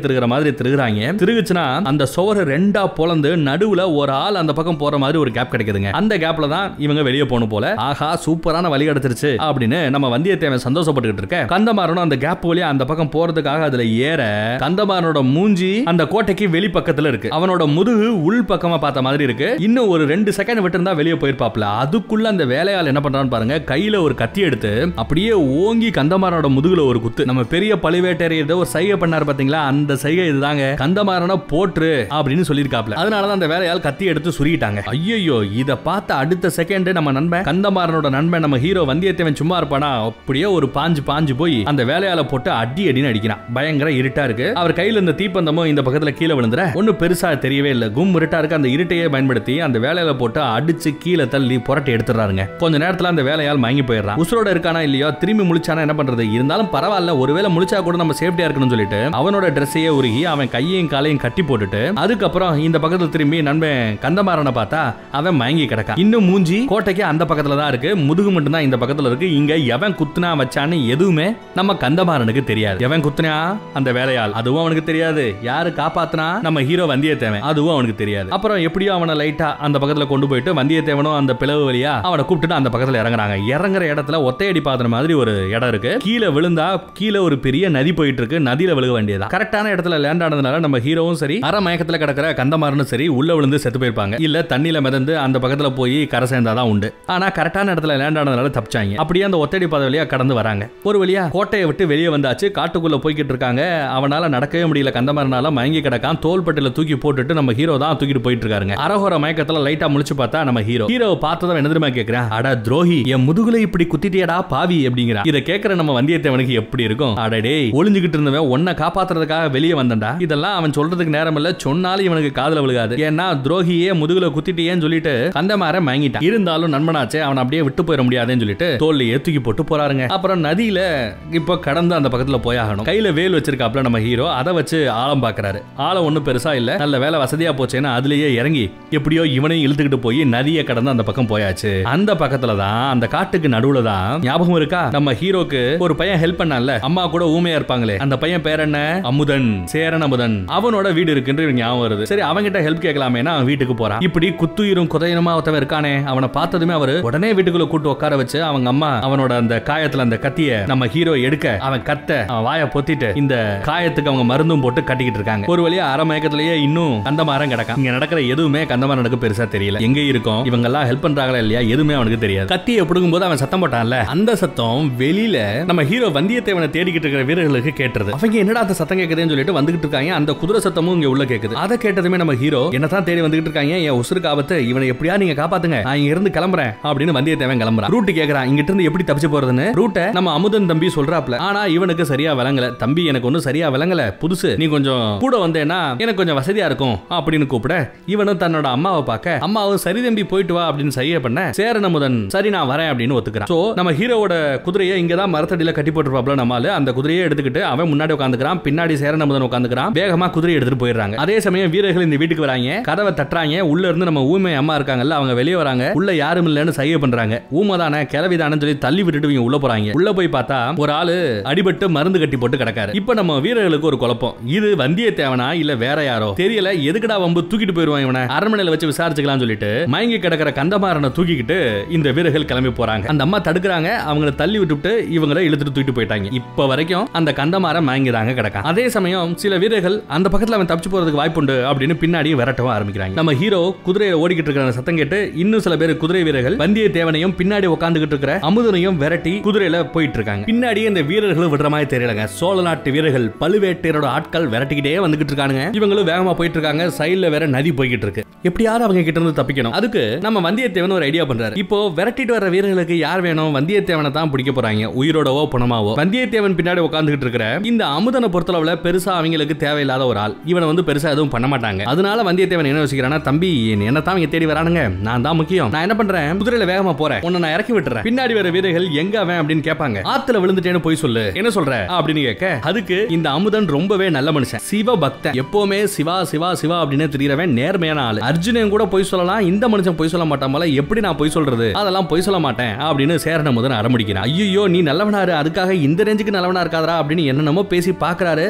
திருகிற மாதிரி திருகுறாங்க. திருகுச்சுனா அந்த சுவர் ரெண்டா பொளந்து நடுவுல ஒரு ஆள் அந்த பக்கம் போற மாதிரி ஒரு கேப் கிடைக்குதுங்க. அந்த கேப்ல தான் இவங்க வெளியே போணும் போல. ஆஹா சூப்பரான வழி கிடைச்சிருச்சு அப்படின்னு நம்ம வந்தியத்தேவன் சந்தோஷப்பட்டுக்கிட்டு இருக்க, கந்தமாறனும் அந்த கேப் வழியா அந்த பக்கம் போறதுக்காக அதுல ஏற, கந்தமாறனோட மூஞ்சி அந்த கோட்டைக்கு வெளி பக்கத்துல இருக்கு. அவனோட முதுகு உள் பக்கமா பார்த்த மாதிரி இருக்கு. இன்னும் ஒரு 2 செகண்ட் விட்டு இருந்தா வெளியே போயிருப்பாப்ல. அதுக்குள்ள அந்த வேலையாள் என்ன பண்றான்னு பாருங்க, கையில ஒரு கத்தி எடுத்து அப்படியே ஓங்கி கந்தமாறனோட முதுகுல ஒரு குத்து. நம்ம பெரிய பழுவேட்டரையர் ஒரு சைகை பண்ணாரு பாத்தீங்களா, அந்த சைகை இதுதாங்க. கந்தமாறனை போற்று அப்படின்னு சொல்லியிருக்காப்ல. அதனாலதான் அந்த வேலையாள் கத்தி எடுத்து சுருகிட்டாங்க. ஐயோ, இத பார்த்த அடுத்த செகண்ட் நம்ம நண்பன் கந்தமாறனோட நண்பன் நம்ம ஹீரோ வந்தியத்தேவன் சும்மா இருப்பானா, அப்படியே ஒரு பாஞ்சு போய் அந்த வேலையால போட்டு அடின்னு அடிக்கிறான். பயங்கர இருட்டா இருக்கு. அவர் கையில இந்த தீப்பந்தமும் இந்த பக்கத்துல கீழே விழுந்துற ஒன்னும் பெருசா தெரியவே இல்ல. கும் இருட்டா இருக்கு. அந்த இருட்டையே பயன்படுத்தி அந்த வேலையால போட்டு அடிச்சு கீழே தள்ளி புரட்டி எடுத்துறாருங்க. கொஞ்ச நேரத்துல அந்த வேலையால் மயங்கி போயிடுறான். உசுரோட இருக்கானா இல்லையோ, திரும்பி முழிச்சானா என்ன பண்றது, இருந்தாலும் பரவாயில்ல, ஒருவேளை முழிச்சா கூட நம்ம சேஃப்டியா இருக்கணும்னு சொல்லிட்டு அவனோட ட்ரெஸ்ஸையே உருகி அவன் கையையும் காலையும் கட்டி போட்டுட்டு அதுக்கப்புறம் இந்த பக்கத்துல திரும்பி நண்பன் கந்தமாறனை பார்த்தா அவன் மயங்கி கிடக்கான். இன்னும் மூஞ்சி கோட்டைக்கு அந்த பக்கத்துல தான் இருக்கு, முதுகு மட்டும் தான் இந்த பக்கத்துல இருக்கு. இங்க எவன் குத்துனா வச்சான்னு எதுவுமே நம்ம கந்தமாறனுக்கு தெரியாது. எவன் குத்துனா அந்த வேலையால் அதுவும் அவனுக்கு தெரியாது. யாரு காப்பாத்துனா நம்ம ஹீரோ வந்தியத்தேவன் அதுவும் அவனுக்கு தெரியாது. அப்புறம் எப்படியோ அவனை லைட்டா அந்த பக்கத்துல கொண்டு போயிட்டு வந்தியத்தேவனும் அந்த பிளவு வழியா அவனை கூப்பிட்டு அந்த பக்கத்துல இறங்குறாங்க. இறங்குற இடத்துல ஒத்தையடி பாத்திர மாதிரி ஒரு இடம் இருக்கு. கீழே விழுந்தா கீழே ஒரு பெரிய நதி போயிட்டு இருக்கு. நதியில விழுக வேண்டியதா. கரெக்டான இடத்துல லேண்ட் ஆனதுனால நம்ம ஹீரோவும் சரி, அரை மயக்கத்துல கிடக்கிற கந்தமாறனும் சரி உள்ள விழுந்து செத்து போயிருப்பாங்க. இல்ல தண்ணியில மிதந்து அந்த பக்கத்துல போய் கரை சேர்ந்தாதான் உண்டு. ஆனா கரெக்டான இடத்துல லேண்ட் ஆனதுனால தப்பிச்சாங்க. அப்படியே அந்த ஒத்தையடி பாதை வழியா கடந்து வராங்க. ஒரு வழியா கோட்டையை விட்டு வெளியே வந்தாச்சு. காட்டுக்குள்ள போய்கிட்டு இருக்காங்க. அவனால நடக்கவே முடியல. கந்தமாறனால மயங்கி கிடக்கான். தோள்பட்டில தூக்கி போட்டுட்டு நம்ம ஹீரோ தான் தூக்கிட்டு போயிட்டு இருக்காருங்க. அரஹோர மயக்கத்துல லைட்டா முழிச்சு பார்த்தா நம்ம ஹீரோவை பார்த்ததும் என்ன தெரியுமா கேக்குறான், அட துரோகி, என் முதுகுல இப்படி குத்திட்டியடா பாவி அப்படிங்கிறான். இத கேக்குற நம்ம வந்தியத்தேவனுக்கு எப்படி இருக்கும், அடடே ஒளிஞ்சுகிட்டு இருந்தவன் உன்னை காப்பாத்துறதுக்காக வெளியே வந்தண்டா. இதெல்லாம் அவன் சொல்றதுக்கு நேரம் இல்ல, சொன்னாலும் இவனுக்கு காதுல விழுகாது. ஏன்னா துரோகியே முதுகுல குத்திட்டியேன்னு சொல்லிட்டு கந்தமாறன் மயங்கிட்டான். இருந்தாலும் நண்பனாச்சே, அவன் அப்படியே விட்டு போயிட முடியாதுன்னு சொல்லிட்டு தோல்லையே தூக்கி போட்டு போறாருங்க. அப்புறம் நதியில இப்ப கடந்து அந்த பக்கத்துல போயாகணும். கையில வேல் வச்சிருக்காப்ல நம்ம ஹீரோ, அதை வச்சு ஆழம் பாக்குறாரு. ஆழம் ஒண்ணும் பெருசா இல்ல, நல்ல வேலை வசதியா போச்சேன்னா அதுலயே இறங்கி எப்படியோ இவனையும் இழுத்துக்கிட்டு போய் நதியை கடந்து அந்த பக்கம் போயாச்சு. அந்த பக்கத்துல தான் அந்த காட்டுக்கு நடுவுல தான் ஞாபகம் இருக்கா, நம்ம ஹீரோக்கு ஒரு பையன் ஹெல்ப் பண்ணான்ல, அம்மா கூட ஊமையா இருப்பாங்களே, அந்த பையன் பேர் என்ன, அமுதன், சேரன் அமுதன். அவனோட வீடு இருக்குன்னு ஞாபகம் வருது. சரி அவன்கிட்ட ஹெல்ப் கேட்கலாமேனா அவன் வீட்டுக்கு போறான். இப்படி குத்துயிரும் குதையனுமா ஒருத்தவன் இருக்கானே, அவனை பார்த்ததுமே அவரு உடனே வீட்டுக்குள்ள கூட்டு உட்கார வச்சு அவங்க அம்மா அவனோட அந்த காயத்துல அந்த கத்திய நம்ம ஹீரோ எடுக்க அவன் கத்த அவன் வாயை பொத்திட்டு இந்த காயத்துக்கு அவங்க மருந்தும் போட்டு கட்டிக்கிட்டு இருக்காங்க. ஒரு வழியா அரை மயக்கத்திலேயே இன்னும் கந்தமாறன் கிடக்கான். இங்க நடக்கிற எதுவுமே கந்தமாறனுக்கு பெருசா தெரியல. எங்க இருக்கும் இவங்க எல்லாம் ஹெல்ப் பண்றாங்களா இல்லையா எதுவுமே அவனுக்கு தெரியாது. கத்தியை பிடுங்கும் போது அவன் சத்தம் போட்டான்ல, அந்த சத்தம் வெளியில நம்ம ஹீரோ வந்தியத்தேவனை தேடிக்கிட்டு இருக்கிற வீரர்களுக்கு கேட்டுறது. அவங்க என்னடா அந்த சத்தம் கேக்குதுன்னு சொல்லிட்டு வந்துகிட்டு இருக்காங்க. அந்த குதிரை சத்தமும் இங்க உள்ள கேக்குது. அதை கேட்டதுமே நம்ம ஹீரோ என்னதான் தேடி வந்துகிட்டு இருக்காங்க, என் உசுருக்கு ஆபத்து, இவனை எப்படியா நீங்க காப்பாத்துங்க, நான் இங்க இருந்து கிளம்புறேன் அப்படின்னு வந்தியத்தேவன் கிளம்புறான். ரூட் கேக்குறான், இங்கிட்ட இருந்து எப்படி தப்பிச்சு போறதுன்னு. ரூட்டை நம்ம அமுதன் தம்பி சொல்றாப்ல. ஆனா இவனுக்கு சரியா விளங்கல. தம்பி எனக்கு ஒன்னும் சரியா விளங்கல, புதுசு, நீ கொஞ்சம் கூட வந்தேன்னா எனக்கு கொஞ்சம் வசதியா இருக்கும் அப்படின்னு கூப்பிட இவனும் தன்னோட அம்மாவை பார்க்க அம்மாவும் சரி தம்பி போயிட்டு வா அப்படின்னு செய்ய பண்ண சேரன் அமுதன் சரி நான் வரேன் அப்படின்னு ஒத்துக்கிறான். சோ நம்ம ஹீரோவோட குதிரையை இங்கதான் மரத்தடியில கட்டி போட்டுருப்பாப்ல நம்மால. அந்த குதிரையை எடுத்துக்கிட்டு அவன் முன்னாடி உட்காந்துக்கிறான், பின்னாடி சேரன் அமுதன் உட்காந்துக்கிறான். வேகமா குதிரையை எடுத்துட்டு போயிடுறாங்க. அதே சமயம் வீரர்கள் இந்த வீட்டுக்கு வராங்க, கதவை தட்டுறாங்க. உள்ள இருந்து நம்ம ஊமை அம்மா இருக்காங்கல்ல அவங்க வெளியே வராங்க. உள்ள யாரும் இல்லன்னு செய்ய பண்றாங்க. ஊமைதானே கிளவிதானு சொல்லி தள்ளி விட்டுட்டு இவங்க உள்ள போறாங்க. உள்ள போய் பார்த்தா ஒரு ஆளு அடிபட்டு மருந்து கட்டி போட்டு கிடக்காரு. இப்ப நம்ம வீரர்களுக்கு ஒரு குழப்பம், இது வந்தியத்தேவனா இல்ல வேற யாரோ தெரியல, எதுக்குடா வம்பு தூக்கிட்டு போயிருவான் இவனை, அரண்மனையில வச்சு விசாரிச்சுக்கலாம் சொல்லிட்டு மயங்கி கிடக்கிற கந்தமாறனை தூக்கிக்கிட்டு இந்த வீரர்கள் கிளம்பி போறாங்க. அந்த அம்மா தடுக்கிறாங்க, அவங்கள தள்ளி விட்டுட்டு இவங்களை இழுத்துட்டு தூக்கிட்டு போயிட்டாங்க. இப்ப வரைக்கும் அந்த கந்தமாறன் மயங்கிதாங்க கிடக்கான். அதே சமயம் சில வீரர்கள் அந்த பக்கத்துல அவன் தப்பிச்சு போறதுக்கு வாய்ப்புண்டு அப்படின்னு பின்னாடி விரட்டவும் ஆரம்பிக்கிறாங்க. நம்ம ஹீரோ குதிரையை ஓடிக்கிட்டு இருக்கிற சத்தம் கேட்டு இன்னும் சில பேர் குதிரை வீரர்கள் வந்தியத்தேவனையும் பின்னாடி உட்காந்துக்கிட்டு இருக்கிற அமுதனையும் விரட்டி குதிரையில போயிட்டு இருக்காங்க. பின்னாடி இந்த வீரர்களும் விடுற மாதிரி தெரியலங்க. சோழ நாட்டு வீரர்கள் பழுவேட்டையரோட ஆட்கள் விரட்டிக்கிட்டே வந்துகிட்டு இருக்காங்க. இவங்களும் வேகமா போயிட்டு இருக்காங்க. சைடுல வேற நதி போய்கிட்டு இருக்கு. எப்படியாவது அவங்க கிட்ட இருந்து தப்பிக்கணும். அதுக்கு நம்ம வந்தியத்தேவன் ஒரு ஐடியா பண்றாரு. இப்போ விரட்டிட்டு வர வீரர்களுக்கு யார் வேணும், வந்தியத்தேவனை தான் பிடிக்க போறாங்க, உயிரோடவோ பணமாவோ. வந்தியத்தேவன் பின்னாடி உட்காந்துக்கிட்டு இருக்கிற இந்த அமுதனை பொறுத்தளவுல பெருசா அவங்களுக்கு தேவையில்லாத ஒரு ஆள். இவனை வந்து பெருசா எதுவும் பண்ண மாட்டாங்க. அதனால வந்தியத்தேவன் என்ன யோசிக்கிறானா, தம்பி என்ன தான் இங்க தேடி வரானுங்க, நான் தான் முக்கியம். நான் என்ன பண்றேன், குதிரையில வேகமா போறேன், உன்னை நான் இறக்கி விட்டுறேன். பின்னாடி வர வீரர்கள் எங்க அவன் அப்படின்னு கேட்பாங்க. ஆத்துல விழுந்துட்டேன்னு போய் சொல்லு, என்ன சொல்ற அப்படின்னு கேட்க அதுக்கு இந்த அமுதன் ரொம்பவே நல்ல மனுஷன், சிவ பக்தன், எப்பவுமே சிவா சிவா சிவா அப்படின்னு தெரியறவன், நேர்மையான ஆளு. அர்ஜுனன் கூட போய் சொல்லலாம், இந்த மனுஷன் போய் சொல்ல மாட்டான் போல, எப்படி நான் போய் சொல்றது, அதெல்லாம் போய் சொல்ல மாட்டேன் அப்படின்னு சேரன் அமுதன் அடம்பிடிக்கிறான். ஐயோ நீ நல்லவனாரு, அதுக்காக இந்த ரேஞ்சுக்கு நல்லவனா இருக்காதரா அப்படின்னு என்னென்னமோ பேசி பாக்குறாரு. ஒரு நல்லது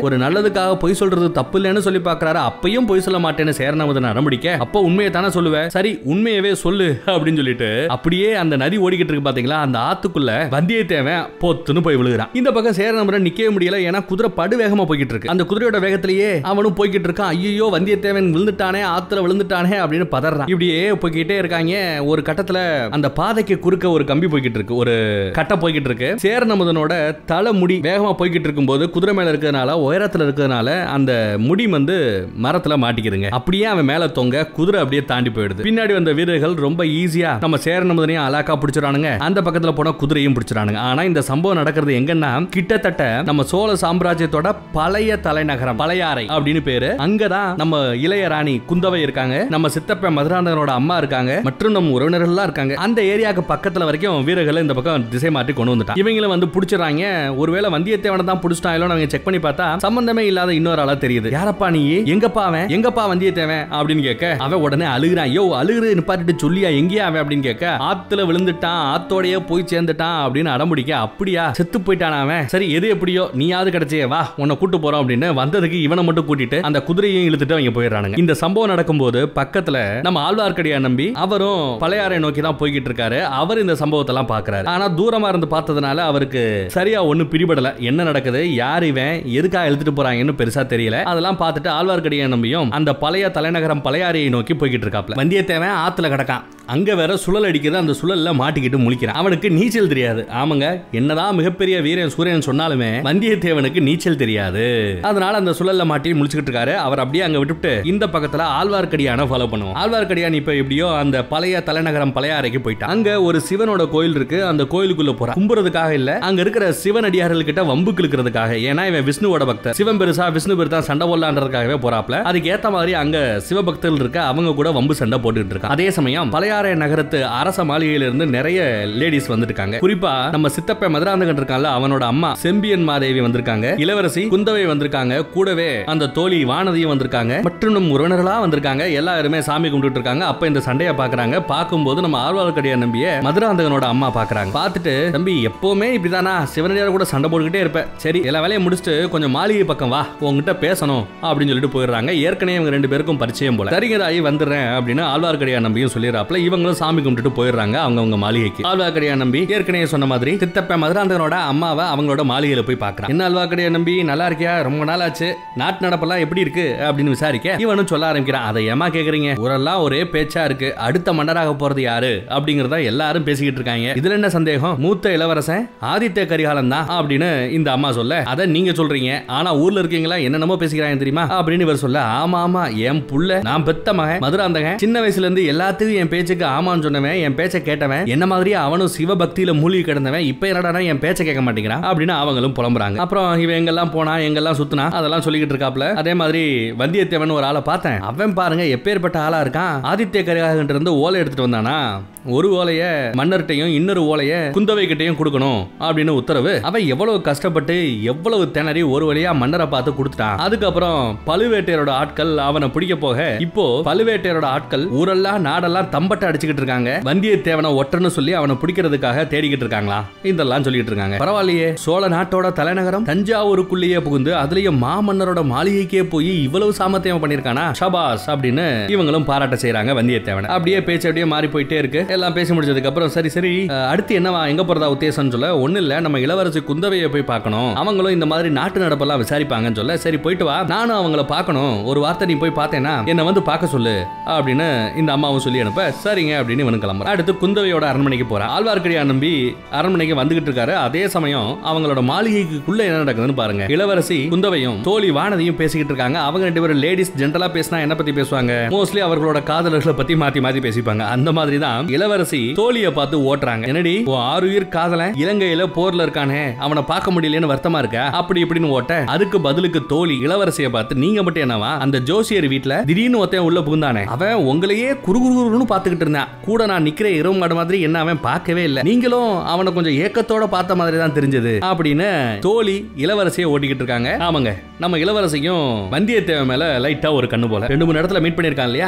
சொன்னதுக்காக பொய் சொல்றது தப்பு இல்லைன்னு சொல்லி பாக்குறாரு. அப்பயும் பொய் சொல்ல மாட்டேன்னு சேரநாமதன் அடம்பிடிக்க, அப்போ உண்மையை தானே சொல்லுவேன், சரி உண்மையவே சொல்லு அப்படின்னு சொல்லிட்டு அப்படியே அந்த நதி ஓடிக்கிட்டு இருக்கு பாத்தீங்களா, அந்த ஆத்துக்குள்ள வந்தியத்தேவன் போத்துன்னு போய் விழுகிறான். இந்த பக்கம் சேரநாமதன் நிக்கவே முடியல, ஏன்னா குதிரை படு வேகமா போய்கிட்டு இருக்கு. அந்த குதிரையோட வேகத்திலேயே அவனும் போய்கிட்டு இருக்கான். ஐயோ வந்தியத்தேவன் விழுந்துட்டானே, ஆத்துல விழுந்துட்டானே அப்படின்னு பதறான். இப்படியே போய்கிட்டே இருக்காங்க. ஒரு கட்டத்துல அந்த பாதைக்கு குறுக்க ஒரு கம்பி போய்கிட்டு இருக்கு, ஒரு கட்டை போய்கிட்டு இருக்கு. சேரநாமதனோட தலை முடி வேகமா போய்கிட்டு இருக்கும் போது குதிரை மேல இருக்கிறதுனால, உயரத்துல இருக்கிறதுனால அந்த முடி வந்து மரத்துல மாட்டிக்குதுங்க. அப்படியே அவன் மேல தொங்க குதிரை அப்படியே தாண்டி போயிடுது. பின்னாடி வந்த வீரர்கள் ரொம்ப ஈஸியா நம்ம சேரநாமதனையும் அலாக்கா பிடிச்சிடானுங்க, அந்த பக்கத்துல போன குதிரையும் பிடிச்சிடானுங்க. ஆனா இந்த சம்பவம் நடக்கிறது எங்கன்னா, கிட்டத்தட்ட நம்ம சோழ சாம்ராஜ்யத்தோட பழைய தலைநகரம் பழையாறை அப்படின்னு பேரு. அங்கதான் நம்ம இளைய ராணி குந்தவை இருக்காங்க, நம்ம சித்தப்ப மதுராந்தகனோட அம்மா இருக்காங்க, மற்றும் நம்ம உறவினர்கள்லாம் இருக்காங்க. அந்த ஏரியாக்கு பக்கத்துல வரைக்கும் வீரர்கள் இந்த பக்கம் திசை மாற்றி கொண்டு வந்துட்டாங்க. இவங்களும் வந்து பிடிச்சிடறாங்க. ஒருவேளை வந்தியத்தேவனை தான் பிடிச்சிட்டாங்களோ அவங்க செக் பண்ணி பார்த்தா சம்பந்தமே இல்லாத இன்னொரு ஆளா தெரியுது. யாரப்பா நீ, எங்கப்பா அவன், எங்கப்பா வந்தியத்தேவன் அப்படின்னு கேட்க, அவன் உடனே அழுகுறான். யோ அழுகுற நிப்பாட்டிட்டு சொல்லியா எங்கேயா அவன் அப்படின்னு கேட்க, ஆத்துல விழுந்துட்டான், ஆத்தோடய போய் சேர்ந்துட்டான் அப்படின்னு அடம்பிடிக்க. அப்படியா, செத்து போயிட்டான் அவன், சரி எது எப்படியோ நீயாவது கிடைச்சே வா உன்னை கூட்டு போறோம் அப்படின்னு வந்ததுக்கு இவனை மட்டும் கூட்டிட்டு அந்த குதிரையும் இழுத்துட்டு அவங்க போயிடுறானுங்க. இந்த சம்பவம் நடக்கும்போது பக்கத்துல நம்ம ஆழ்வார்க்கடியான் நம்பி அவரும் பழையாறை நோக்கி தான் போய்கிட்டு இருக்காரு. அவர் இந்த சம்பவத்தை எல்லாம் பாக்குறாரு. ஆனா தூரமா இருந்து பார்த்ததுனால அவருக்கு சரியா ஒண்ணு பிடிபடல, என்ன நடக்குது, யார் இவன், எதுக்காக எழுதிட்டு போறாங்கன்னு பெருசா தெரியல. அதெல்லாம் பார்த்துட்டு ஆழ்வார்க்கடியான் நம்பியும் அந்த பழைய தலைநகரம் பழையாறையை நோக்கி போய்கிட்டு இருக்காப்ல. வந்தியத்தேவன் ஆத்துல கிடக்கான். அங்க வேற சுழல் அடிக்குது, அந்த சுழல்ல மாட்டிக்கிட்டு முழிக்கிறான். அவனுக்கு நீச்சல் தெரியாது. ஆமாங்க, என்னதான் மிகப்பெரிய வீரன் சூரியன் சொன்னாலுமே வந்தியத்தேவனுக்கு நீச்சல் தெரியாது. அதனால அந்த சுழல்ல மாட்டி முழிச்சுக்கிட்டு இருக்காரு. அவர் அப்படியே அங்க விட்டுட்டு இந்த பக்கத்துல ஆழ்வார்க்கடியான ஃபாலோ பண்ணுவோம். ஆழ்வார்க்கடியான் இப்ப எப்படியோ அந்த பழைய தலைநகரம் பழையாறைக்கு போயிட்டான். அங்க ஒரு சிவனோட கோயில் இருக்கு, அந்த கோயிலுக்குள்ள போறான். கும்புறதுக்காக இல்ல, அங்க இருக்கிற சிவன் அடியார்கள் கிட்ட வம்பு கிழக்கிறதுக்காக. ஏன்னா இவன் விஷ்ணுவோட பக்தர், சிவன் பெருசா விஷ்ணு பெருசா சண்டை போடலான்றதுக்காகவே போறாப்ல. அதுக்கு ஏத்த மாதிரி அங்க சிவபக்தர்கள் இருக்க, அவங்க கூட வம்பு சண்டை போட்டுட்டு இருக்காங்க. அதே சமயம் பழையாறை நகரத்து அரச மாளிகையில இருந்து நிறைய லேடிஸ் வந்துட்டாங்க. குறிப்பா நம்ம சித்தப்ப மதுராந்தகன் இருக்கான்ல, அவனோட அம்மா செம்பியன் மாதேவி வந்திருக்காங்க, இளவரசி குந்தவை வந்திருக்காங்க, கூடவே அந்த தோழி வானதியும் வந்திருக்காங்க, மற்றும் நம்ம உறவினர்களா வந்திருக்காங்க. எல்லாருமே சாமி கும்பிட்டு இருக்காங்க. அப்ப இந்த சண்டையை பாக்குறாங்க. பார்க்கும்போது நம்ம ஆழ்வார்க்கடியான் நம்பிய மதுராந்தகனோட அம்மா பாக்குறாங்க. பார்த்துட்டு, தம்பி எப்பவுமே இப்படிதானா, சிவனடியார் கூட சண்டை போட்டுக்கிட்டே இருப்பேன், சரி எல்லா வேலையும் முடிச்சுட்டு கொஞ்சம் மாளிகை பக்கம் வா, உங்ககிட்ட பேசணும் அப்படின்னு சொல்லிட்டு போயிடுறாங்க. ஏற்கனவே இவங்க ரெண்டு பேருக்கும் பரிச்சயம் போல. சரிங்கராயி வந்துடுறேன் அப்படின்னு ஆழ்வார்க்கடியான் நம்பியும் சொல்லிடுறாப்ல. இவங்களும் சாமி கும்பிட்டு போயிடுறாங்க அவங்க மாளிகைக்கு. ஆழ்வார்க்கடியான் நம்பி ஏற்கனவே சொன்ன மாதிரி சித்தப்ப மதுராந்தகனோட அம்மாவை அவங்களோட மாளிகையில போய் பார்க்கறான். என்ன ஆழ்வார்க்கடியான் நம்பி நல்லா இருக்கியா, ரொம்ப நாள் ஆச்சு, நாட்டு நடப்பெல்லாம் எப்படி இருக்கு அப்படின்னு விசாரிக்க, இவனும் சொல்ல ஆரம்பிக்கிறான். அதை ஏமா கேக்குறீங்க, ஊரெல்லாம் ஒரே பேச்சா இருக்கு, அடுத்த மன்னராக போறது யாரு அப்படிங்கறத எல்லாரும் பேசிக்கிட்டு இருக்காங்க, இதுல என்ன சந்தேகம், மூத்த இளவரசன் ஆதித்ய கரிகாலன் தான் அப்படின்னு இந்த அம்மா சொல்ல, அதை நீங்க சொல்றீங்க, ஆனா ஊர்ல இருக்கீங்களா என்னென்னமோ பேசிக்கிறாங்க தெரியுமா அப்படின்னு இவர் சொல்ல, ஆமா ஆமா என் புள்ள, நான் பெத்த மகன் மதுராந்தகன், சின்ன வயசுல இருந்து எல்லாத்துக்கும் என் பேச்சுக்கு ஆமான்னு சொன்னவன், என் பேச்சை கேட்டவன், என்ன மாதிரியே அவனும் சிவபக்தியில மூழ்கி கிடந்தவன், இப்ப என்னடா என் பேச்சை கேட்க மாட்டேங்கிறான் அப்படின்னு அவங்களும் புலம்புறாங்க. அப்புறம் இவன் எங்கெல்லாம் போனா எங்கெல்லாம் சுத்தினா அதெல்லாம் சொல்லிக்கிட்டு இருக்காப்ல. அதே மாதிரி வந்தியத்தேவன் ஒரு ஆளை பார்த்தேன், அவன் பாருங்க எப்பேற்பட்ட ஆளா இருக்கான், ஆதித்ய கரிகாலன் இருந்து ஓலை எடுத்துட்டு வந்தானா, ஒரு ஓலைய மன்னர்கிட்டையும் இன்னொரு ஓலைய குந்தவை கிட்டையும் கொடுக்கணும் அப்படின்னு உத்தரவு. அவன் எவ்வளவு கஷ்டப்பட்டு எவ்வளவு திணறி ஒரு வழியா மன்னரை பார்த்து கொடுத்துட்டான். அதுக்கப்புறம் பழுவேட்டையரோட ஆட்கள் அவனை பிடிக்க போக, இப்போ பழுவேட்டையரோட ஆட்கள் ஊரெல்லாம் நாடெல்லாம் தம்பட்ட அடிச்சுக்கிட்டு இருக்காங்க, வந்தியத்தேவனை ஒற்றன்னு சொல்லி அவனை பிடிக்கிறதுக்காக தேடிக்கிட்டு இருக்காங்களா, இதெல்லாம் சொல்லிட்டு இருக்காங்க. பரவாயில்லையே, சோழ நாட்டோட தலைநகரம் தஞ்சாவூருக்குள்ளேயே புகுந்து அதுலயும் மாமன்னரோட மாளிகைக்கே போய் இவ்வளவு சாமர்த்தியம் பண்ணிருக்கானா, ஷபாஸ் அப்படின்னு இவங்களும் பாராட்ட செய்யறாங்க வந்தியத்தேவனை. அப்படியே பேச்சு அப்படியே மாறி போயிட்டே இருக்கு. எல்லாம் பேசி முடிச்சதுக்கு அப்புறம் சரி சரி அடுத்து என்னவா, எங்க போறதா உத்தேசம் சொல்ல, ஒண்ணு இல்ல நம்ம இளவரசி குந்தவையை போய் பார்க்கணும், அவங்களும் இந்த மாதிரி நாட்டு நடப்பெல்லாம் விசாரிப்பாங்கன்னு சொல்ல, சரி போயிட்டு வா, நானும் அவங்கள பார்க்கணும், ஒரு வார்த்தை நீ போய் பார்த்தேன்னா என்ன வந்து பார்க்க சொல்லு அப்படின்னு இந்த அம்மாவும் சொல்லி அனுப்ப, சரிங்க அப்படின்னு இவனு கிளம்புறான். அடுத்து குந்தவையோட அரண்மனைக்கு போறான். ஆழ்வார்க்கடியான் நம்பி அரண்மனைக்கு வந்துகிட்டு இருக்காரு. அதே சமயம் அவங்களோட மாளிகைக்குள்ள என்ன நடக்குதுன்னு பாருங்க. இளவரசி குந்தவையும் தோழி வானதியும் பேசிக்கிட்டு இருக்காங்க. அவங்க ரெண்டு பேரும் லேடிஸ் ஜென்ரலா பேசினா என்ன பத்தி பேசுவாங்க, மோஸ்ட்லி அவர்களோட காதலர்களை பத்தி மாத்தி மாத்தி பேசிப்பாங்க. அந்த மாதிரி தான் இளவரசி தோழியை பார்த்து ஓட்டுறாங்க. என்னடி ஆறுயிர் காதலன் இலங்கையில போர்ல இருக்கானே, அவனை பார்க்க முடியலன்னு வருத்தமா இருக்க அப்படி இப்படின்னு ஓட்ட, அதுக்கு பதிலுக்கு தோழி இளவரசியை பார்த்து, நீங்க மட்டும் என்னவா அந்த ஜோசியர் வீட்டுல திடீர்னு ஒருத்தன் உள்ள புகுந்தானே, அவன் உங்களையே குறுகுறுன்னு பார்த்துக்கிட்டு இருந்தான், கூட நான் நிக்கிற இரவு மாடு மாதிரி என்ன அவன் பார்க்கவே இல்லை, நீங்களும் அவனை கொஞ்சம் ஏக்கத்தோட பார்த்த மாதிரி தான் தெரிஞ்சது அப்படின்னு தோழி இளவரசியை ஓட்டிக்கிட்டு இருக்காங்க. ஆமாங்க, நம்ம இளவரசிக்கும் வந்தியத்தேவன் மேல லைட்டா ஒரு கண்ணு போல. 2-3 இடத்துல மீட் பண்ணிருக்கான் இல்லையா,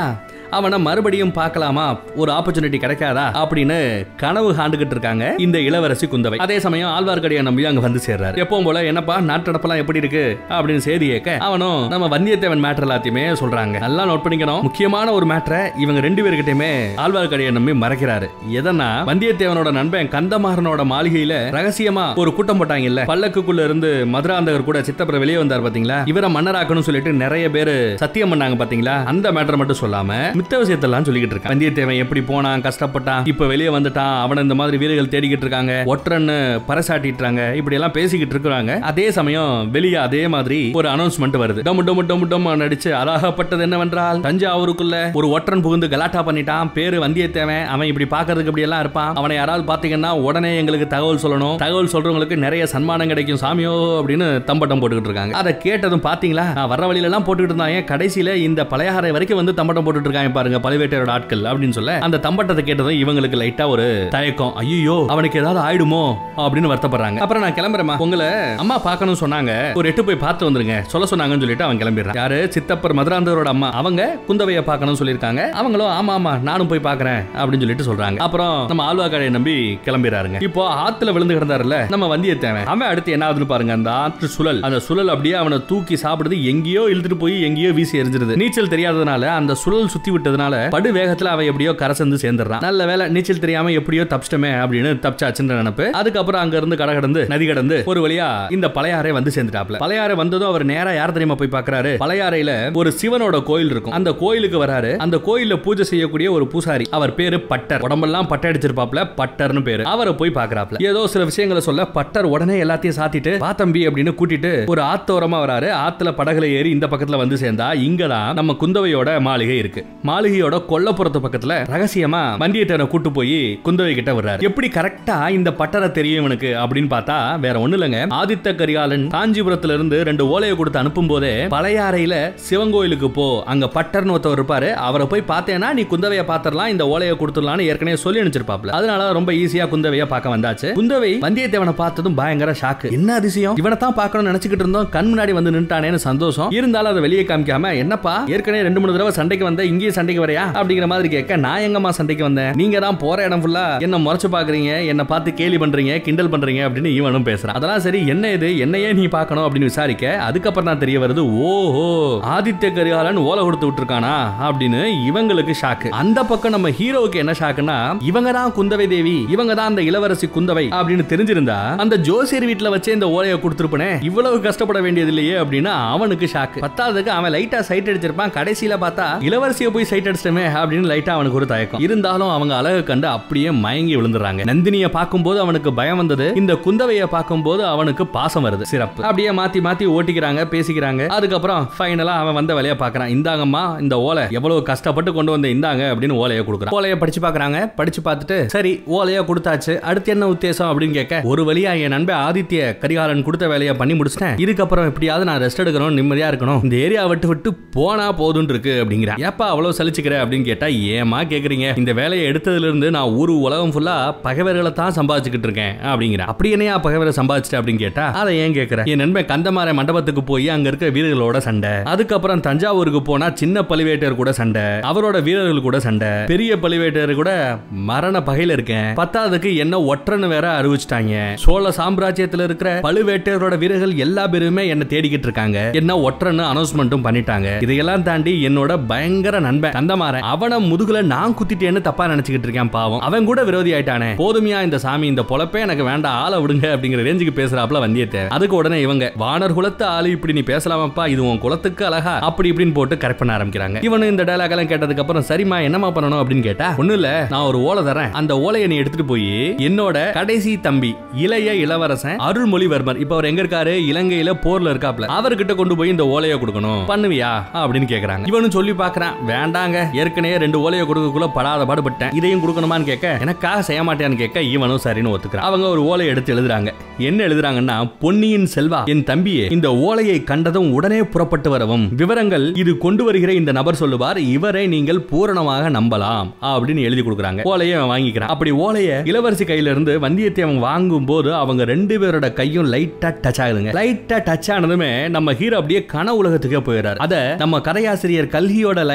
அவனை மறுபடியும் பார்க்கலாமா, ஒரு ஆப்பர்ச்சுனிட்டி கிடைக்காதா அப்படின்னு கனவு காண்டுகிட்டு இருக்காங்க இந்த இளவரசி குந்தவை. அதே சமயம் ஆழ்வார்க்கடியான் நம்பி அங்க வந்து சேர்றாரு. எப்பவும் போல என்னப்பா நாட்டு நடப்பெல்லாம் எப்படி இருக்கு அப்படின்னு செய்தி கேட்க அவனும் நம்ம வந்தியத்தேவன் மேட்டர் எல்லாத்தையுமே சொல்றாங்க. நல்லா நோட் பண்ணிக்கணும், முக்கியமான ஒரு மேட்டரை இவங்க ரெண்டு பேர்கிட்டயுமே ஆழ்வார்க்கடியான் நம்பி மறைக்கிறாரு. எதனா வந்தியத்தேவனோட நண்பன் கந்தமாறனோட மாளிகையில ரகசியமா ஒரு கூட்டம் போட்டாங்க இல்ல, பல்லக்குள்ள இருந்து மதுராந்தகர் கூட சித்தப்பர வெளியே வந்தார் பாத்தீங்களா, இவரை மன்னராக்கணும் சொல்லிட்டு நிறைய பேர் சத்தியம் பண்ணாங்க பாத்தீங்களா, அந்த மேட்டர் மட்டும் சொல்லாம மித்த விஷயத்தெல்லாம் சொல்லிக்கிட்டு இருக்கான். வந்தியத்தேவன் எப்படி போனான், கஷ்டப்பட்டான், இப்ப வெளியே வந்துட்டான், அவனை இந்த மாதிரி வீரர்கள் தேடிக்கிட்டு இருக்காங்க, ஒற்றன்னு பரசாட்டிட்டாங்க, இப்படி எல்லாம் பேசிக்கிட்டு இருக்காங்க. அதே சமயம் வெளியே அதே மாதிரி ஒரு அனௌன்ஸ்மெண்ட் வருது. டொம் டொம் டொம் டொம் நடிச்சு அழகப்பட்டது என்னவென்றால் தஞ்சாவூருக்குள்ள ஒரு ஒற்றன் புகுந்து கலாட்டா பண்ணிட்டான், பேரு வந்தியத்தேவன், அவன் இப்படி பாக்குறதுக்கு இப்படி எல்லாம் இருப்பான், அவனை யாராவது பாத்தீங்கன்னா உடனே எங்களுக்கு தகவல் சொல்லணும், தகவல் சொல்றவங்களுக்கு நிறைய சன்மானம் கிடைக்கும் சாமியோ அப்படின்னு தம்பட்டம் போட்டுக்கிட்டு இருக்காங்க. அதை கேட்டதும் பாத்தீங்களா, நான் வர வழியில எல்லாம் போட்டுக்கிட்டு இருந்தாங்க, கடைசியில இந்த பழையாறை வரைக்கும் வந்து தம்பட்டம் போட்டுட்டு இருக்காங்க பாருங்க பழுவேட்டையரோட ஆட்கள் அப்படின்னு சொல்ல, அந்த தம்பட்டத்தை கேட்டதும் இவங்களுக்கு லைட்டா ஒரு தயக்கம், ஐயோ அவனுக்கு ஏதாவது ஆயிடுமோ அப்படின்னு வருத்தப்படுறாங்க. அப்புறம் நான் கிளம்புறேன், உங்களை அம்மா பார்க்கணும் சொன்னாங்க, ஒரு எட்டு போய் பார்த்து வந்துருங்க சொல்ல சொன்னாங்கன்னு சொல்லிட்டு அவன் கிளம்பிடுறான். யாரு, சித்தப்பர் மதுராந்தகரோட அம்மா, அவங்க குந்தவையை பார்க்கணும் சொல்லிருக்காங்க. அவங்களும் ஆமா ஆமா நானும் போய் பார்க்கறேன் அப்படின்னு சொல்லிட்டு சொல்றாங்க. அப்புறம் நம்ம ஆழ்வார்க்கடியான் நம்பி கிளம்பிடுறாருங்க. இப்போ ஆத்துல விழுந்து கிடந்தாருல நம்ம வந்தியத்தேவன், அவன் அடுத்து என்ன ஆகுதுன்னு பாருங்க. அந்த ஆற்று சுழல், அந்த சுழல் அப்படியே அவனை தூக்கி சாப்பிடுது, எங்கேயோ இழுத்துட்டு போய் எங்கேயோ வீசி எரிஞ்சிருது. நீச்சல் தெரியாததுனால அந்த சுழல் சுத்தி விட்டதுனால படு வேகத்துல அவன் எப்படியோ கரசந்து சேர்ந்துறான். நல்ல வேலை நீச்சல் தெரியாம எப்படியோ தப்பிச்சிட்டமே அப்படின்னு தப்பிச்சாச்சுன்ற நினைப்பு. அதுக்கப்புறம் அங்க இருந்து கடந்து நதி கடந்து ஒரு வழியா இந்த பழையாறை வந்து சேர்ந்துட்டாப்ல. பழையாறை வந்ததும் அவர் நேரா யார் தெரியுமா போய் பார்க்கறாரு, பழையாறையில ஒரு சிவனோட கோயில் இருக்கும், அந்த கோயிலுக்கு வராரு. அந்த கோயில்ல பூஜை செய்யக்கூடிய ஒரு பூசாரி, அவர் பேரு பட்டர், உடம்பெல்லாம் பட்டை அடிச்சிருப்பாப்ல, பட்டர்னு பேரு. அவரை போய் பார்க்கறாப்ல. ஏதோ சில விஷயங்களை சொல்ல பட்டர் உடனே எல்லாத்தையும் சாத்திட்டு வா தம்பி அப்படின்னு கூட்டிட்டு ஒரு ஆத்தோரமா வராரு. ஆத்துல படகுல ஏறி இந்த பக்கத்துல வந்து சேர்ந்தா இங்கதான் நம்ம குந்தவையோட மாளிகை இருக்கு. மாளிகையோட கொல்லப்புறத்து பக்கத்துல ரகசியமா வந்தியத்தேவனை கூட்டு போய் குந்தவை கிட்ட வர்றாரு. எப்படி கரெக்டா இந்த பட்டரை தெரியும் இவனுக்கு அப்படின்னு பார்த்தா வேற ஒண்ணு இல்லங்க, ஆதித்த கரிகாலன் காஞ்சிபுரத்துல இருந்து 2 ஓலையை கொடுத்து அனுப்பும் போதே பழையாறையில சிவன் கோயிலுக்கு போ, அங்க பட்டர்னு ஒருத்தவர் இருப்பாரு, அவரை போய் பார்த்தேன்னா நீ குந்தவையை பாத்திரலாம், இந்த ஓலையை கொடுத்துடலாம்னு ஏற்கனவே சொல்லி அனுப்பிச்சிருப்பாப்ல. அதனால ரொம்ப ஈஸியா குந்தவையை பார்க்க வந்தாச்சு. குந்தவை வந்தியத்தேவனை பார்த்ததும் பயங்கர ஷாக்கு, என்ன அதிசயம், இவனை தான் பார்க்கணும்னு நினைச்சுக்கிட்டு இருந்தோம், கண் முன்னாடி வந்து நின்ட்டானேன்னு சந்தோஷம். இருந்தாலும் அதை வெளியே காமிக்காம, என்னப்பா ஏற்கனவே 2-3 தடவை சண்டைக்கு வந்த, இங்கேயும் சண்டைக்கு வரையா அப்படிங்கிற மாதிரி கேட்க, நான் எங்கம்மா சண்டைக்கு வந்தேன், நீங்க தான் போற இடம் ஃபுல்லா என்ன முறைச்சு பாக்குறீங்க, என்ன பார்த்து கேலி பண்றீங்க, கிண்டல் பண்றீங்க அப்படின்னு இவனும் பேசுறான். அதெல்லாம் சரி, என்ன இது, என்னையே நீ பார்க்கணும் அப்படின்னு விசாரிக்க, அதுக்கப்புறம் தான் தெரிய வருது, ஓஹோ ஆதித்த கரிகாலன் ஓலை கொடுத்து விட்டுருக்கானா அப்படின்னு இவங்களுக்கு ஷாக்கு. அந்த பக்கம் நம்ம ஹீரோவுக்கு என்ன ஷாக்குன்னா, இவங்க தான் குந்தவை தேவி, இவங்க தான் அந்த இளவரசி குந்தவை அப்படின்னு தெரிஞ்சிருந்தா அந்த ஜோசியர் வீட்டுல வச்சே இந்த ஓலையை கொடுத்துருப்பனே, இவ்வளவு கஷ்டப்பட வேண்டியது இல்லையே அப்படின்னு அவனுக்கு ஷாக்கு. பத்தாவதுக்கு அவன் லைட்டா சைட் அடிச்சிருப்பான், கடைசியில பார்த்தா இளவரசியை போய் சைட் அடிச்சிட்டமே அப்படின்னு லைட்டா அவனுக்கு ஒரு தயக்கம். இருந்தாலும் அவங்க அழகு கண்டு அப்படியே மயங்கி விழுந்துறாங்க. நந்தினியை பார்க்கும்போது அவனுக்கு பயம் வந்தது, இந்த குந்தவையை பார்க்கும்போது அவனுக்கு பாசம் வருது. சிறப்பு. அப்படியே மாத்தி மாத்தி ஓட்டிக்கிறாங்க, பேசிக்கிறாங்க. அதுக்கப்புறம் ஃபைனலா அவன் வந்த வேலையை பார்க்கறான். இந்தாங்கம்மா இந்த ஓலை, எவ்வளவு கஷ்டப்பட்டு கொண்டு வந்த இந்தாங்க அப்படின்னு ஓலையை கொடுக்குறான். ஓலையை படிச்சு பார்க்கறாங்க. படிச்சு பார்த்துட்டு சரி ஓலையை கொடுத்தாச்சு, அடுத்து என்ன உத்தேசம் அப்படின்னு கேட்க, ஒரு வழியா என் நண்பன் ஆதித்ய கரிகாலன் கொடுத்த வேலையை பண்ணி முடிச்சிட்டேன், இதுக்கப்புறம் எப்படியாவது நான் ரெஸ்ட் எடுக்கணும், நிம்மதியா இருக்கணும், இந்த ஏரியா விட்டு விட்டு போனா போதுன்னு இருக்கு அப்படிங்கிறான். ஏப்பா அவ்வளவு சலிச்சுக்கிற அப்படின்னு கேட்டா, ஏமா கேக்குறீங்க, இந்த வேலையை எடுத்ததுல இருந்து நான் ஊரு உலகம் ஃபுல்லா பகைவர்களை தான் சம்பாதிச்சுக்கிட்டு இருக்கேன் அப்படிங்கிறான். அப்படி என்னையா பகைவரை சம்பாதிச்சிட்டு அப்படின்னு கேட்டா, அதை ஏன் கேட்கிற, என் நண்பன் கந்தமாற மண்டபத்துக்கு போய் அங்க இருக்க வீரர்களோட சண்டை, அதுக்கப்புறம் தஞ்சாவூருக்கு போனா சின்ன பழுவேட்டையர் கூட சண்டை, அவரோட வீரர்கள் கூட சண்டை, பெரிய பழுவேட்டையர் கூட மரண பகையில இருக்கேன், பத்தாவதுக்கு என்ன ஒற்றன்னு வேற அறிவிச்சிட்டாங்க, சோழ சாம்ராஜ்யத்துல இருக்கிற பழுவேட்டையரோட வீரர்கள் எல்லா பேருமே என்ன தேடிக்கிட்டு இருக்காங்க, என்ன ஒற்றன்னு அனௌன்ஸ்மெண்ட்டும் பண்ணிட்டாங்க. இதையெல்லாம் தாண்டி என்னோட பயங்கர நண்பன் கந்தமாறன், அவனை முதுகுல நான் குத்திட்டேன்னு தப்பா நினைச்சுக்கிட்டு இருக்கேன், பாவம் அவன் கூட விரோதி ஆயிட்டானே, போதுமையா இந்த சாமி, இந்த பொழப்பே எனக்கு வேண்டாம், ஆளை விடுங்க அப்படிங்கிற ரேஞ்சுக்கு பேசுறாப்ல வந்தியத்தேவன். அதுக்கு உடனே இவங்க, வானர் குலத்து ஆளு இப்படி நீ பேசலாமாப்பா, இது உன் குலத்துக்கு அழகா அப்படி இப்படின்னு போட்டு கரெக்ட் பண்ண ஆரம்பிக்கிறாங்க. இவனு இந்த டயலாக் எல்லாம் கேட்டதுக்கு அப்புறம் சரிமா என்னமா பண்ணணும் அப்படின்னு கேட்டா, ஒண்ணு இல்ல, நான் ஒரு ஓலை தரேன், அந்த ஓலையை நீ எடுத்துட்டு போய் என்னோட கடைசி தம்பி இளைய இளவரசன் அருள்மொழிவர்மர், இப்ப அவர் எங்க இருக்காரு, இலங்கையில போர்ல இருக்காப்ல, அவர்கிட்ட கொண்டு போய் இந்த ஓலையை கொடுக்கணும், பண்ணுவியா அப்படின்னு கேக்குறாங்க. இவனும் சொல்லி பாக்குறான், வேண்டாங்க, ஏற்கனவே 2 ஓலையை கொடுக்கக்குள்ள படாத பாடுபட்டேன், இதையும் கொடுக்கணுமான்னு கேட்க, எனக்காக செய்ய மாட்டேன்னு கேட்க, இவனும் சரின்னு ஒத்துக்கிறான். அவங்க ஒரு ஓலையை எடுத்து எழுதுறாங்க. என்ன எழுதுறாங்கன்னா, பொன்னியின் செல்வா, என் தம்பியே, இந்த ஓலையை கண்டதும் உடனே புறப்பட்டு வரவும், விவரங்கள் இது கொண்டு வருகிற இந்த நபர் சொல்லுவார், இவரை நீங்கள் பூரணமாக நம்பலாம் அப்படின்னு எழுதி கொடுக்குறாங்க. ஓலையை வாங்கிக்கிறான். அப்படி ஓலையை இளவரசி கையில இருந்து வந்தியத்தேவன் வாங்கும் போது அவங்க 2 பேரோட கையும் லைட்டா டச் ஆகுதுங்க. லைட்டா டச் ஆனதுமே நம்ம ஹீரோ அப்படியே கன உலகத்துக்கே போயிடுறாரு. அத நம்ம கதையாசிரியர் கல்கியோட லைனை அப்படியே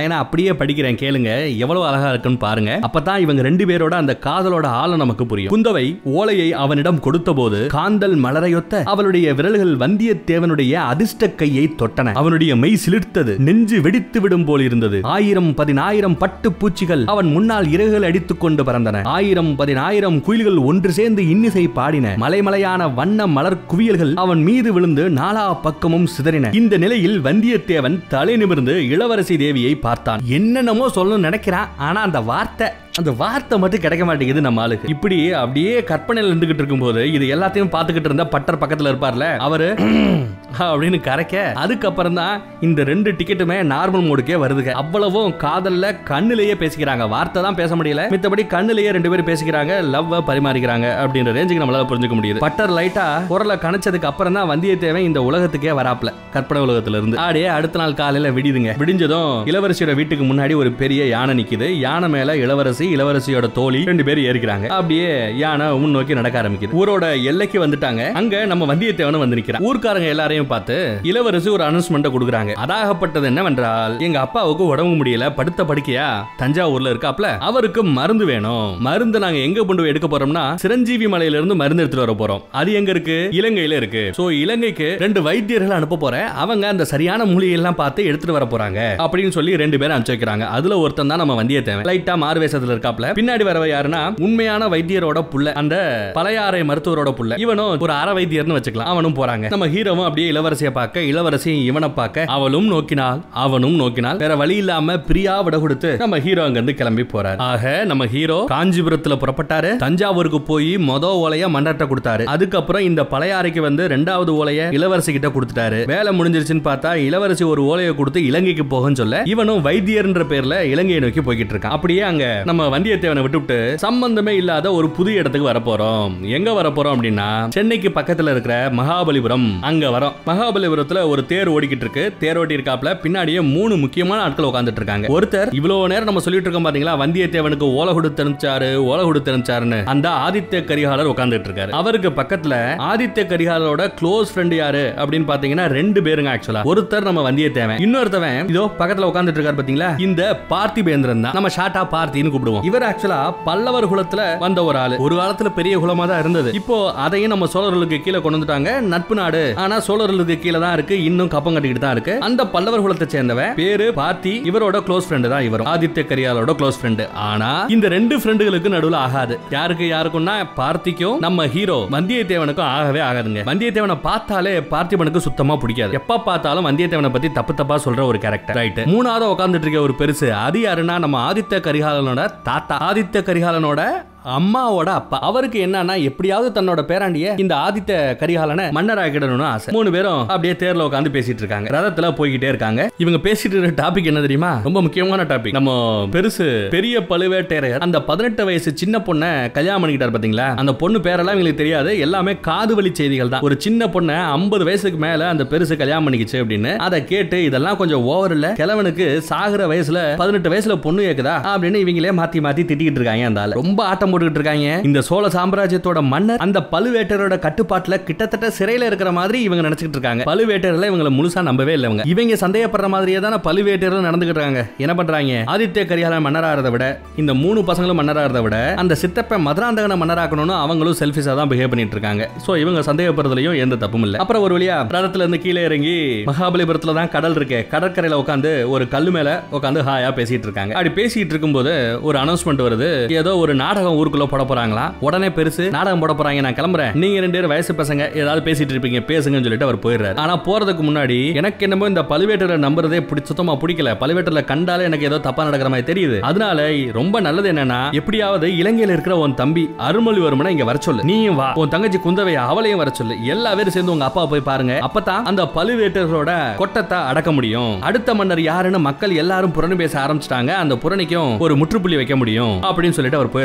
அப்படியே படிக்கிறேன் கேளுங்க, எவ்வளவு அழகா இருக்குன்னு பாருங்க. அப்பதான் இவங்க ரெண்டு பேரோட அந்த காதலோட ஆழம் நமக்கு புரியும். குந்தவை ஓலையை அவனிடம் கொடுத்த போது காந்தல் மலரையொத்த அவளுடைய விரல்கள் வந்தியத்தேவனுடைய அதிர்ஷ்ட கையை தொட்டன. அவனுடைய மெய் சிலிர்த்தது, நெஞ்சு வெடித்து விடும் போல் இருந்தது. 1000 பட்டு பூச்சிகள் அவன் முன்னால் இறகுகள் அடித்துக் கொண்டு பறந்தன. 1000 குயில்கள் ஒன்று சேர்ந்து இன்னிசை பாடின. மலைமலையான வண்ண மலர் குவியல்கள் அவன் மீது விழுந்து நாலா பக்கமும் சிதறின. இந்த நிலையில் வந்தியத்தேவன் தலை நிமிர்ந்து இளவரசி தேவியை பார்த்தான். என்னென்னமோ சொல்லணும்னு நினைக்கிறான், ஆனா அந்த வார்த்தை மட்டும் கிடைக்க மாட்டேங்குது நம்ம ஆளுக்கு. இப்படி அப்படியே கற்பனையில் இருந்துகிட்டு இருக்கும்போது இது எல்லாத்தையும் பார்த்துக்கிட்டு இருந்த பட்டர் பக்கத்துல இருப்பார்ல, அவரு அப்படின்னு கரைக்க, அதுக்கப்புறம் தான் இந்த 2 டிக்கெட்டுமே நார்மல் மோடுக்கே வருதுங்க. அவ்வளவும் காதல்ல கண்ணிலேயே பேசிக்கிறாங்க, வார்த்தை தான் பேச முடியல, மித்தபடி கண்ணிலேயே 2 பேரும் பேசிக்கிறாங்க, லவ் பரிமாறிக்கிறாங்க அப்படின்ற ரேஞ்சுக்கு நம்மளால புரிஞ்சுக்க முடியுது. பட்டர் லைட்டா குரலை கணச்சதுக்கு அப்புறம் தான் வந்தியத்தேவன் இந்த உலகத்துக்கே வராப்ல, கற்பனை உலகத்துல இருந்து. அப்படியே அடுத்த நாள் காலையில விடிதுங்க. விடிஞ்சதும் இளவரசியோட வீட்டுக்கு முன்னாடி ஒரு பெரிய யானை நிக்குது. யானை மேல இளவரசியோட தோழி 2 பேர் ஏறிக்கிறாங்க. அப்படியே யானை முன்னோக்கி நடக்க ஆரம்பிக்குது. ஊரோட எல்லைக்கு வந்துட்டாங்க. அங்க நம்ம வந்தியத்தேவன் வந்து நிக்கிறான். ஊர்க்காரங்க எல்லாரையும் பார்த்து இளவரசி ஒரு அனௌன்ஸ்மெண்ட் கொடுக்குறாங்க. அதாகப்பட்டது என்னவென்றால், எங்க அப்பாவுக்கு உடம்பு முடியல, படுத்த படுக்கையா தஞ்சாவூர்ல இருக்காப்ல, அவருக்கு மருந்து வேணும். மருந்து நாங்க எங்க கொண்டு எடுக்க போறோம்னா சிரஞ்சீவி மலையில இருந்து மருந்து எடுத்துட்டு வர போறோம். அது எங்க இருக்கு? இலங்கையில இருக்கு. சோ இலங்கைக்கு 2 வைத்தியர்கள் அனுப்ப போறேன். அவங்க அந்த சரியான மூலிகை எல்லாம் பார்த்து எடுத்துட்டு வர போறாங்க அப்படின்னு சொல்லி 2 பேரும் அனுப்பிச்சு வைக்கிறாங்க. அதுல ஒருத்தன் தான் நம்ம வந்தியத்தேவன். லைட்டா மார்வேஷத்துல இருக்காப்ல. பின்னாடி வரவ யாருன்னா உண்மையான வைத்தியரோட புள்ள, அந்த பழையாறை மருத்துவரோட புள்ள. இவனும் ஒரு அற வைத்தியர்னு வச்சுக்கலாம். அவனும் போறாங்க. நம்ம ஹீரோவும் அப்படியே இளவரசியை பார்க்க, இளவரசி இவனை பார்க்க, அவளும் நோக்கினாள், அவனும் நோக்கினாள். வேற வழி இல்லாம பிரியா விட கொடுத்து நம்ம ஹீரோ அங்க இருந்து கிளம்பி போறாரு. ஆக நம்ம ஹீரோ காஞ்சிபுரத்துல புறப்பட்டாரு. தஞ்சாவூருக்கு போய் மொத ஓலைய மன்னர்ட்ட கொடுத்தாரு. அதுக்கப்புறம் இந்த பழையாறைக்கு வந்து 2வது ஓலைய இளவரசி கிட்ட கொடுத்துட்டாரு. வேலை முடிஞ்சிருச்சுன்னு பார்த்தா இளவரசி ஒரு ஓலையை கொடுத்து இலங்கைக்கு போகன்னு சொல்ல, இவனும் வைத்தியர்ன்ற பேர்ல இலங்கையை நோக்கி போய்கிட்டு இருக்கான். அப்படியே அங்க நம்ம வந்தியத்தேவனை விட்டுவிட்டு சம்பந்தமே இல்லாத ஒரு புது இடத்துக்கு வரப்போறோம். எங்க வரப்போறோம் அப்படின்னா சென்னைக்கு பக்கத்துல இருக்கிற மகாபலிபுரம். அங்க வரோம். மகாபலிபுரத்துல ஒரு தேர் ஓடிக்கிட்டு இருக்கு. தேர் ஓட்டி இருக்காப்ல. பின்னாடியே 3 முக்கியமான ஆட்கள் உட்கார்ந்துட்டு இருக்காங்க. ஒருத்தர் இவ்வளவு நேரம் நம்ம சொல்லிட்டு இருக்கோம் பாத்தீங்களா, வந்தியத்தேவனுக்கு ஓலை கொடுத்து அனுப்பிச்சாருன்னு, அந்த ஆதித்ய கரிகாலர் உட்கார்ந்துட்டு இருக்காரு. அவருக்கு பக்கத்துல ஆதித்ய கரிகாலரோட க்ளோஸ் ஃப்ரெண்ட் யாரு அப்படின்னு பாத்தீங்கன்னா 2 பேருங்க. ஆக்சுவலா ஒருத்தர் நம்ம வந்தியத்தேவன், இன்னொருத்தவன் இதோ பக்கத்துல உட்கார்ந்துட்டு இருக்காரு பாத்தீங்களா, இந்த பார்த்திபேந்திரன் தான். நம்ம ஷார்ட்டா பார்த்தின்னு கூப்பிடுவோம். இவர் ஆக்சுவலா பல்லவர் குலத்துல வந்த ஒரு ஆளு. ஒரு காலத்துல பெரிய குலமா தான் இருந்தது. இப்போ அதையும் நம்ம சோழர்களுக்கு கீழே கொண்டு வந்துட்டாங்க. நட்பு நாடு, ஆனா சோழர்களுக்கு கீழே தான் இருக்கு. இன்னும் கப்பம் கட்டிக்கிட்டு தான் இருக்கு. அந்த பல்லவர் குலத்தை சேர்ந்தவன் பேரு பார்த்தி. இவரோட க்ளோஸ் ஃப்ரெண்ட் தான் இவரும், ஆதித்ய கரிகாலரோட க்ளோஸ் ஃப்ரெண்ட். ஆனா இந்த 2 ஃப்ரெண்டுகளுக்கு நடுவுல ஆகாது. யாருக்கும்னா பார்த்திக்கும் நம்ம ஹீரோ வந்தியத்தேவனுக்கும் ஆகவே ஆகாதுங்க. வந்தியத்தேவனை பார்த்தாலே பார்த்திபனுக்கு சுத்தமா பிடிக்காது. எப்ப பார்த்தாலும் வந்தியத்தேவனை பத்தி தப்பா சொல்ற ஒரு கேரக்டர். ரைட். 3வது உட்கார்ந்துட்டு இருக்க ஒரு பெருசு, அது யாருன்னா நம்ம ஆதித்ய கரிகாலனோட தாத்தா. ஆதித்ய கரிகாலனோட அம்மாவோட அப்பா. அவருக்கு என்னன்னா எப்படியாவது தன்னோட பேராண்டிய இந்த ஆதித்த கரிகாலனை மன்னராக்கிடணும்னு ஆசை. 3 பேரும் அப்படியே தேர்ல உட்காந்து பேசிட்டு இருக்காங்க. ரதத்துல போய்கிட்டே இருக்காங்க. இவங்க பேசிட்டு இருக்க டாபிக் என்ன தெரியுமா? ரொம்ப முக்கியமான டாபிக். நம்ம பெருசு பெரிய பழுவேட்டரையர் அந்த 18 வயசு சின்ன பொண்ணை கல்யாணம் பண்ணிக்கிட்டார் பாத்தீங்களா. அந்த பொண்ணு பேரெல்லாம் இவங்களுக்கு தெரியாது. எல்லாமே காது வழி செய்திகள் தான். ஒரு சின்ன பொண்ணை 50 வயசுக்கு மேல அந்த பெருசு கல்யாணம் பண்ணிக்கிச்சு அப்படின்னு. அதை கேட்டு இதெல்லாம் கொஞ்சம் ஓவர் இல்ல, கிழவனுக்கு சாகுற வயசுல 18 வயசுல பொண்ணு கேக்குதா அப்படின்னு இவங்களே மாத்தி திட்டிக்கிட்டு இருக்காங்க. அந்த ஆளு ரொம்ப ஆட்டம் போட்டுக்கிட்டு இருக்காங்க. இந்த சோழ சாம்ராஜ்யத்தோட மன்னர் அந்த பழுவேட்டரோட கட்டுப்பாட்டுல கிட்டத்தட்ட சிறையில இருக்கிற மாதிரி இவங்க நினைச்சிட்டு இருக்காங்க. பழுவேட்டர்ல இவங்களை முழுசா நம்பவே இல்லை. இவங்க சந்தேகப்படுற மாதிரியே தான் பழுவேட்டர்கள் நடந்துகிட்டு இருக்காங்க. என்ன பண்றாங்க? ஆதித்ய கரிகாலன் மன்னராகிறத விட, இந்த 3 பசங்களும் மன்னராகிறத விட, அந்த சித்தப்ப மதுராந்தகனை மன்னராக்கணும்னு அவங்களும் செல்ஃபிஷா தான் பிஹேவ் பண்ணிட்டு இருக்காங்க. சோ இவங்க சந்தேகப்படுறதுலயும் எந்த தப்பும் இல்ல. அப்புறம் ஒரு வழியா ரதத்துல இருந்து கீழே இறங்கி மகாபலிபுரத்துல தான் கடல் இருக்கு. கடற்கரையில உட்காந்து ஒரு கல்லு மேல உட்காந்து ஹாயா பேசிட்டு இருக்காங்க. அப்படி பேசிட்டு இருக்கும்போது ஒரு அனௌன்ஸ்மெண்ட் வருது. ஏதோ ஒரு நாடகம் ஊருக்குள்ள போட போறாங்களா. உடனே பெருசு நாடகம் போட போறாங்க, நான் கிளம்புறேன், நீங்க 2 பேரும் வயசு பசங்க ஏதாவது பேசிட்டு இருப்பீங்க, பேசுங்கன்னு சொல்லிட்டு அவர் போயிடுறாரு. ஆனா போறதுக்கு முன்னாடி எனக்கு என்னமோ இந்த பழுவேட்டரை நம்புறதே சுத்தமா பிடிக்கல. பழுவேட்டர்ல கண்டாலே எனக்கு ஏதோ தப்பா நடக்கிற மாதிரி தெரியுது. அதனால ரொம்ப நல்லது என்னன்னா, எப்படியாவது இலங்கையில இருக்கிற உன் தம்பி அருள்மொழிவர்மனை இங்க வர சொல்லு. நீயும் வா, உன் தங்கச்சி குந்தவை அவளையும் வர சொல்லு. எல்லா பேரும் சேர்ந்து உங்க அப்பா போய் பாருங்க. அப்பதான் அந்த பழுவேட்டரோட கொட்டத்தை அடக்க முடியும். அடுத்த மன்னர் யாருன்னு மக்கள் எல்லாரும் புரணி பேச ஆரம்பிச்சிட்டாங்க. அந்த புரணிக்கும் ஒரு முற்றுப்புள்ளி வைக்க முடியும் அப்படின்னு சொல்லிட்டு அவர் போயிடுறாருங்க.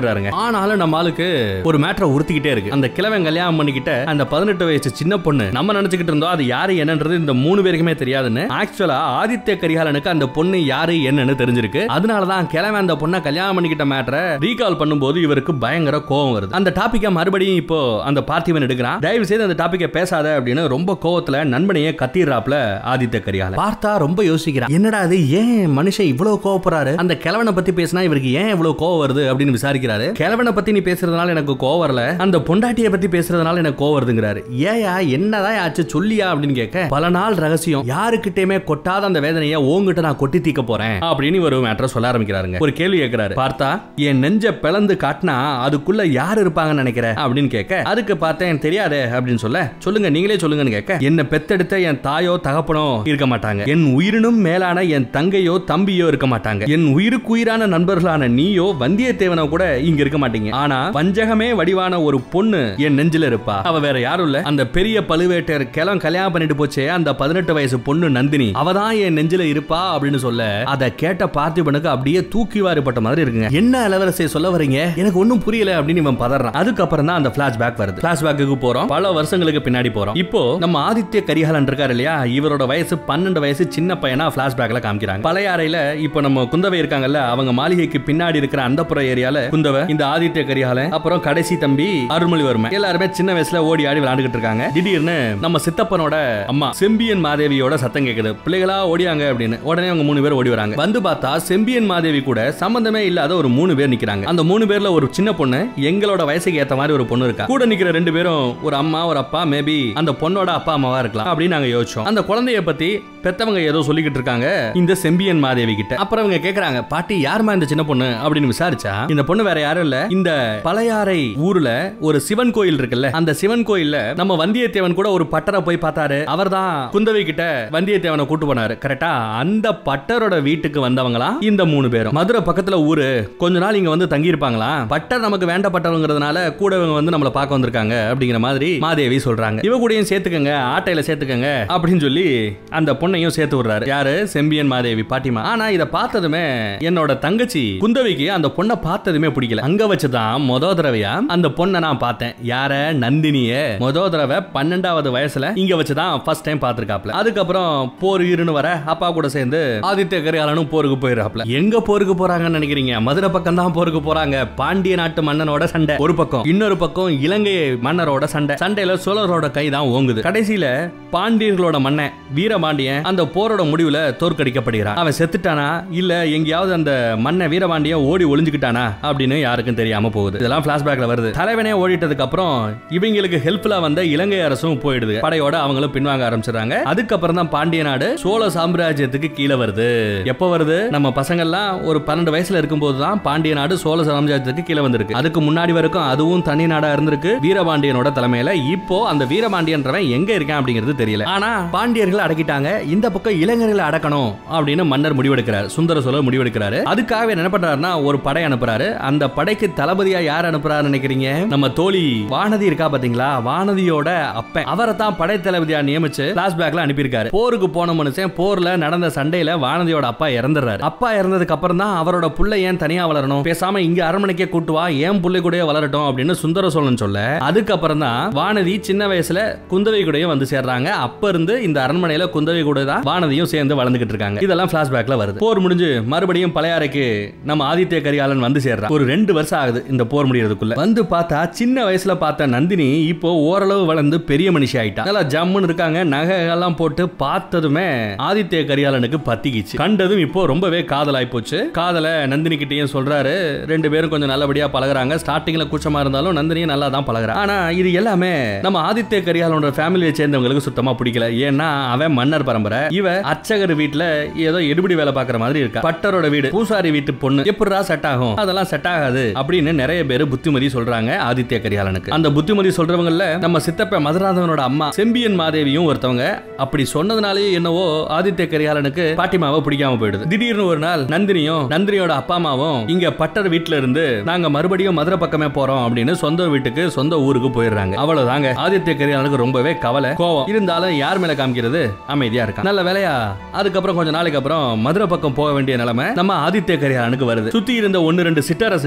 ஆனாலும் நம்ம ஆளுக்கு ஒரு மேட்டரை உறுத்திக்கிட்டே இருக்கு. அந்த கிழவன் கல்யாணம் பண்ணிக்கிட்ட அந்த 18 வயசு சின்ன பொண்ணு நம்ம நினைச்சுக்கிட்டு இருந்தோம் அது யாரு என்னன்றது இந்த 3 பேருக்குமே தெரியாதுன்னு. ஆக்சுவலா ஆதித்ய கரிகாலனுக்கு அந்த பொண்ணு யாரு என்னன்னு தெரிஞ்சிருக்கு. அதனாலதான் கிழவன் அந்த பொண்ணை கல்யாணம் பண்ணிக்கிட்ட மேட்டரை ரீகால் பண்ணும்போது இவருக்கு பயங்கர கோவம் வருது. அந்த டாபிக்கை மறுபடியும் இப்போ அந்த பார்த்திபன் எடுக்கிறான். தயவு செய்து அந்த டாபிக்கை பேசாத அப்படின்னு ரொம்ப கோவத்துல நண்பனையே கத்திடுறாப்ல ஆதித்ய கரிகாலன். பார்த்தா ரொம்ப யோசிக்கிறான், என்னடா அது ஏன் மனுஷன் இவ்வளவு கோவப்படுறாரு, அந்த கிழவனை பத்தி பேசினா இவருக்கு ஏன் இவ்வளவு கோவம் வருது அப்படின்னு விசாரிக்கிறாரு. கிழவனை பத்தி நீ பேசுறதுனால எனக்கு கோவம் வரல, அந்த பொண்டாட்டியை பத்தி பேசுறதுனால எனக்கு கோவம் வருதுங்கிறாரு. ஏயா என்னதான் ஆச்சு சொல்லியா அப்படின்னு கேட்க, பல நாள் ரகசியம் யாருக்கிட்டயுமே கொட்டாத அந்த வேதனையை உங்ககிட்ட நான் கொட்டி தீக்க போறேன் அப்படின்னு ஒரு மேட்டரை சொல்ல ஆரம்பிக்கிறாருங்க. ஒரு கேள்வி கேட்கிறாரு, பார்த்தா என் நெஞ்ச பிளந்து காட்டினா அதுக்குள்ள யார் இருப்பாங்கன்னு நினைக்கிற அப்படின்னு கேட்க, அதுக்கு பார்த்தேன் தெரியாதே அப்படின்னு சொல்லுங்க நீங்களே சொல்லுங்கன்னு கேட்க, என்ன பெத்தெடுத்த என் தாயோ தகப்பனோ இருக்க மாட்டாங்க, என் உயிரினும் மேலான என் தங்கையோ தம்பியோ இருக்க மாட்டாங்க, என் உயிருக்கு உயிரான நண்பர்களான நீயோ வந்தியத்தேவனோ கூட இங்க இருக்க மாட்டீங்க. ஆனா பஞ்சகமே வடிவான ஒரு பொண்ணு என் நெஞ்சில இருப்பா. அவ வேற யாரும் இல்ல, அந்த பெரிய பழுவேட்டர் கிழவன் கல்யாணம் பண்ணிட்டு போச்சே அந்த 18 வயசு பொண்ணு நந்தினி, அவதான் என் நெஞ்சில இருப்பா அப்படின்னு சொல்ல, அதை கேட்ட பார்த்திபனுக்கு அப்படியே தூக்கி வாரிப்பட்ட மாதிரி இருக்குங்க. என்ன இளவரசியை சொல்ல வரீங்க, எனக்கு ஒன்னும் புரியல அப்படின்னு இவன் பதறான். அதுக்கப்புறம் தான் அந்த பிளாஷ்பேக் வருது. பிளாஷ்பேக்கு போறோம், பல வருஷங்களுக்கு பின்னாடி போறோம். இப்போ நம்ம ஆதித்ய கரிகாலன் இருக்காரு இல்லையா, இவரோட வயசு 12 வயசு சின்ன பையனா பிளாஷ்பேக்ல காமிக்கிறாங்க. பழையாறையில இப்போ நம்ம குந்தவை இருக்காங்கல்ல, அவங்க மாளிகைக்கு பின்னாடி இருக்கிற அந்தப்புற ஏரியால குந்தவை, இந்த ஆதித்ய கரிகாலன், அப்புறம் கடைசி தம்பி அருள்மொழிவர்மன் எல்லாருமே சின்ன வயசுல ஓடி ஆடி விளையாண்டுகிட்டு இருக்காங்க. திடீர்னு நம்ம சித்தப்பனோட அம்மா செம்பியன் மாதேவியோட சத்தம் கேக்குது, பிள்ளைகளா ஓடியாங்க அப்படின்னு. உடனே அவங்க 3 பேர் ஓடி வராங்க. வந்து பார்த்தா செம்பியன் மாதேவி கூட சம்பந்தமே இல்லாத ஒரு 3 பேர் நிக்கிறாங்க. அந்த 3 பேர்ல ஒரு சின்ன பொண்ணு, எங்களோட வயசுக்கு ஏத்த மாதிரி ஒரு பொண்ணு இருக்கா. கூட நிக்கிற 2 பேரும் ஒரு அம்மா ஒரு அப்பா, மேபி அந்த பொண்ணோட அப்பா அம்மாவா இருக்கலாம் அப்படின்னு நாங்க யோசிச்சோம். அந்த குழந்தைய பத்தி பெத்தவங்க ஏதோ சொல்லிக்கிட்டு இருக்காங்க இந்த செம்பியன் மாதேவி கிட்ட. அப்புறம் அவங்க கேக்குறாங்க, பாட்டி யாருமா இந்த சின்ன பொண்ணு அப்படின்னு விசாரிச்சா, இந்த பொண்ணு வேற யாரும் இல்ல, இந்த பழையாறை ஊர்ல ஒரு சிவன் கோயில் இருக்குல்ல, அந்த சிவன் கோயில்ல நம்ம வந்தியத்தேவன் கூட ஒரு பட்டரை போய் பார்த்தாரு, அவர்தான் குந்தவை கிட்ட வந்தியத்தேவனை கூட்டு போனாரு. கரெக்டா அந்த பட்டரோட வீட்டுக்கு வந்தவங்களா இந்த 3 பேரும். மதுரை பக்கத்துல ஊரு, கொஞ்ச நாள் இங்க வந்து தங்கி இருப்பாங்களா, பட்டர் நமக்கு வேண்டப்பட்டவங்கிறதுனால கூட இவங்க வந்து நம்மள பார்க்க வந்திருக்காங்க அப்படிங்கிற மாதிரி மாதேவி சொல்றாங்க. இவ கூடயும் சேர்த்துக்கங்க, ஆட்டையில சேர்த்துக்கங்க அப்படின்னு சொல்லி அந்த பொண்ணையும் சேர்த்து விடுறாரு. யாரு, செம்பியன் மாதேவி பாட்டிமா. ஆனா இத பார்த்ததுமே என்னோட தங்கச்சி குந்தவைக்கு அந்த பொண்ணை பார்த்ததுமே பிடிக்கல. அங்க வச்சுதான் முத தடவையா அந்த பொண்ணை நான் பார்த்தேன். யார, நந்தினிய முத தடவை 12வது வயசுல இங்க வச்சுதான் ஃபர்ஸ்ட் டைம் பார்த்திருக்காப்ல. அதுக்கப்புறம் போர் இருன்னு வர அப்பா கூட சேர்ந்து ஆதித்ய கரிகாலனும் போருக்கு போயிடுறாப்ல. எங்க போருக்கு போறாங்கன்னு நினைக்கிறீங்க, மதுரை பக்கம் தான் போருக்கு போறாங்க. பாண்டிய நாட்டு மன்னனோட சண்டை ஒரு பக்கம், இன்னொரு பக்கம் இலங்கை மன்னரோட சண்டை. சண்டையில சோழரோட கை தான் ஓங்குது. கடைசியில பாண்டியர்களோட மன்னன் வீரபாண்டியன் அந்த போரோட முடிவுல தோற்கடிக்கப்படுகிறான். அவன் செத்துட்டானா இல்ல எங்கேயாவது அந்த மன்னன் வீரபாண்டியன் ஓடி ஒளிஞ்சுக்கிட்டானா அப்படின்னு யாருக்கும் தெரியாம போகுது. இதெல்லாம் பிளாஷ்பேக்ல வருது. தலைவனே ஓடிட்டதுக்கு அப்புறம் இவங்களுக்கு ஹெல்ப்ஃபுல்லா வந்த இலங்கை அரசும் போயிடுது. படையோட அவங்களும் பின்வாங்க ஆரம்பிச்சிடறாங்க. அதுக்கப்புறம் தான் பாண்டிய நாடு சோழ சாம்ராஜ்யத்துக்கு கீழே வருது. எப்ப வருது, நம்ம பசங்க எல்லாம் ஒரு 12 வயசுல இருக்கும்போது தான் பாண்டிய நாடு சோழ சாம்ராஜ்யத்துக்கு கீழே வந்திருக்கு. அதுக்கு முன்னாடி வரைக்கும் அதுவும் தனி நாடா இருந்திருக்கு வீரபாண்டியனோட தலைமையில. இப்போ அந்த வீரபாண்டியன்றவன் எங்க இருக்கான் அப்படிங்கிறது தெரியல. ஆனா பாண்டியர்கள் அடக்கிட்டாங்க, இந்த பக்கம் இளைஞர்களை அடக்கணும் அப்படின்னு மன்னர் முடிவெடுக்கிறார். சுந்தர சோழர் முடிவெடுக்கிறாரு. அதுக்காக என்ன பண்றாருன்னா ஒரு படை அனுப்புறாரு. அந்த படைக்கு தளபதியா யார் அனுப்புறாரு நினைக்கிறீங்க, நம்ம தோழி வானதி இருக்கா பாத்தீங்களா, வானதியோட அப்பன், அவரை தான் படை தளபதியா நியமிச்சு பிளாஷ்பேக்ல அனுப்பியிருக்காரு. போருக்கு போன மனுஷன் போர்ல நடந்த சண்டையில வானதியோட அப்பா இறந்துறாரு. அப்பா இறந்ததுக்கு அப்புறம் தான் அவரோட புள்ள ஏன் தனியா வளரணும், பேசாம இங்க அரண்மனைக்கே கூட்டு வா, ஏன் புள்ளை கூட வளரட்டும் அப்படின்னு சுந்தர சோழன் சொல்ல, அதுக்கப்புறம் தான் வானதி சின்ன வயசுல குந்தவை கூடயும் வந்து சேர்றாங்க. அப்ப இருந்து இந்த அரண்மனையில குந்தவை கூட தான் வானதியும் சேர்ந்து வளர்ந்துகிட்டு இருக்காங்க. இதெல்லாம் பிளாஷ்பேக்ல வருது. போர் முடிஞ்சு மறுபடியும் பழையாறைக்கு நம்ம ஆதித்ய கரிகாலன் வந்து சேர்றான். ஒரு 2 வருஷம் ஆகுது இந்த போர் முடியறதுக்குள்ள. வந்து பார்த்தா சின்ன வயசுல பார்த்த நந்தினி இப்போ ஓரளவு வளர்ந்து பெரிய மனுஷி ஆயிட்டா. நல்லா ஜம்முன்னு இருக்காங்க. நகை எல்லாம் போட்டு பார்த்ததுமே ஆதித்ய கரிகாலனுக்கு பத்திக்கிச்சு. கண்டதும் இப்போ ரொம்பவே காதலாய் போச்சு. காதல நந்தினி கிட்டயும் சொல்றாரு. 2 பேரும் கொஞ்சம் நல்லபடியா பழகுறாங்க. ஸ்டார்டிங்ல கூச்சமா இருந்தாலும் நந்தினியும் நல்லா தான் பழகுறா. ஆனா இது எல்லாமே நம்ம ஆதித்ய கரிகாலனோட ஃபேமிலியை சேர்ந்தவங்களுக்கு சுத்தமா பிடிக்கல. ஏன்னா அவன் மன்னர் பரம்பரை, இவ அர்ச்சகர் வீட்டுல ஏதோ எடுபடி வேலை பாக்குற மாதிரி இருக்கா. பட்டரோட வீடு பூசாரி வீட்டு பொண்ணு, எப்படிடா செட் ஆகும், அதெல்லாம் செட் ஆகாது அப்படின்னு நிறைய பேர் புத்திமதி சொல்றாங்க ஆதித்ய கரிகாலனுக்கு. அந்த புத்திமதி சொல்றவங்கல நம்ம சித்தப்ப மதுராந்தகனோட அம்மா செம்பியன் மாதேவியும் ஒருத்தவங்க. அப்படி சொன்னதுனாலேயே என்னவோ ஆதித்ய கரிகாலனுக்கு பாட்டிமாவை பிடிக்காம போயிடுது. திடீர்னு ஒரு நாள் நந்தினியும் நந்தினியோட அப்பா அம்மாவும் இங்க பட்டர் வீட்டுல இருந்து நாங்க மறுபடியும் மதுரை பக்கமே போறோம் அப்படின்னு சொந்த வீட்டுக்கு சொந்த ஊருக்கு போயிடுறாங்க. அவ்வளவுதாங்க. ஆதித்ய கரிகாலனுக்கு ரொம்பவே கவலை கோவம் இருந்தாலும் யார் மேல காமிக்கிறது, அமைதியா இருக்கான். நல்ல வேலையா அதுக்கப்புறம் கொஞ்ச நாளைக்கு அப்புறம் மதுரை பக்கம் போக வேண்டிய நிலைமை நம்ம ஆதித்ய கரிகாலனுக்கு வருது. சுத்தி இருந்த 1-2 சிற்றரசுகள்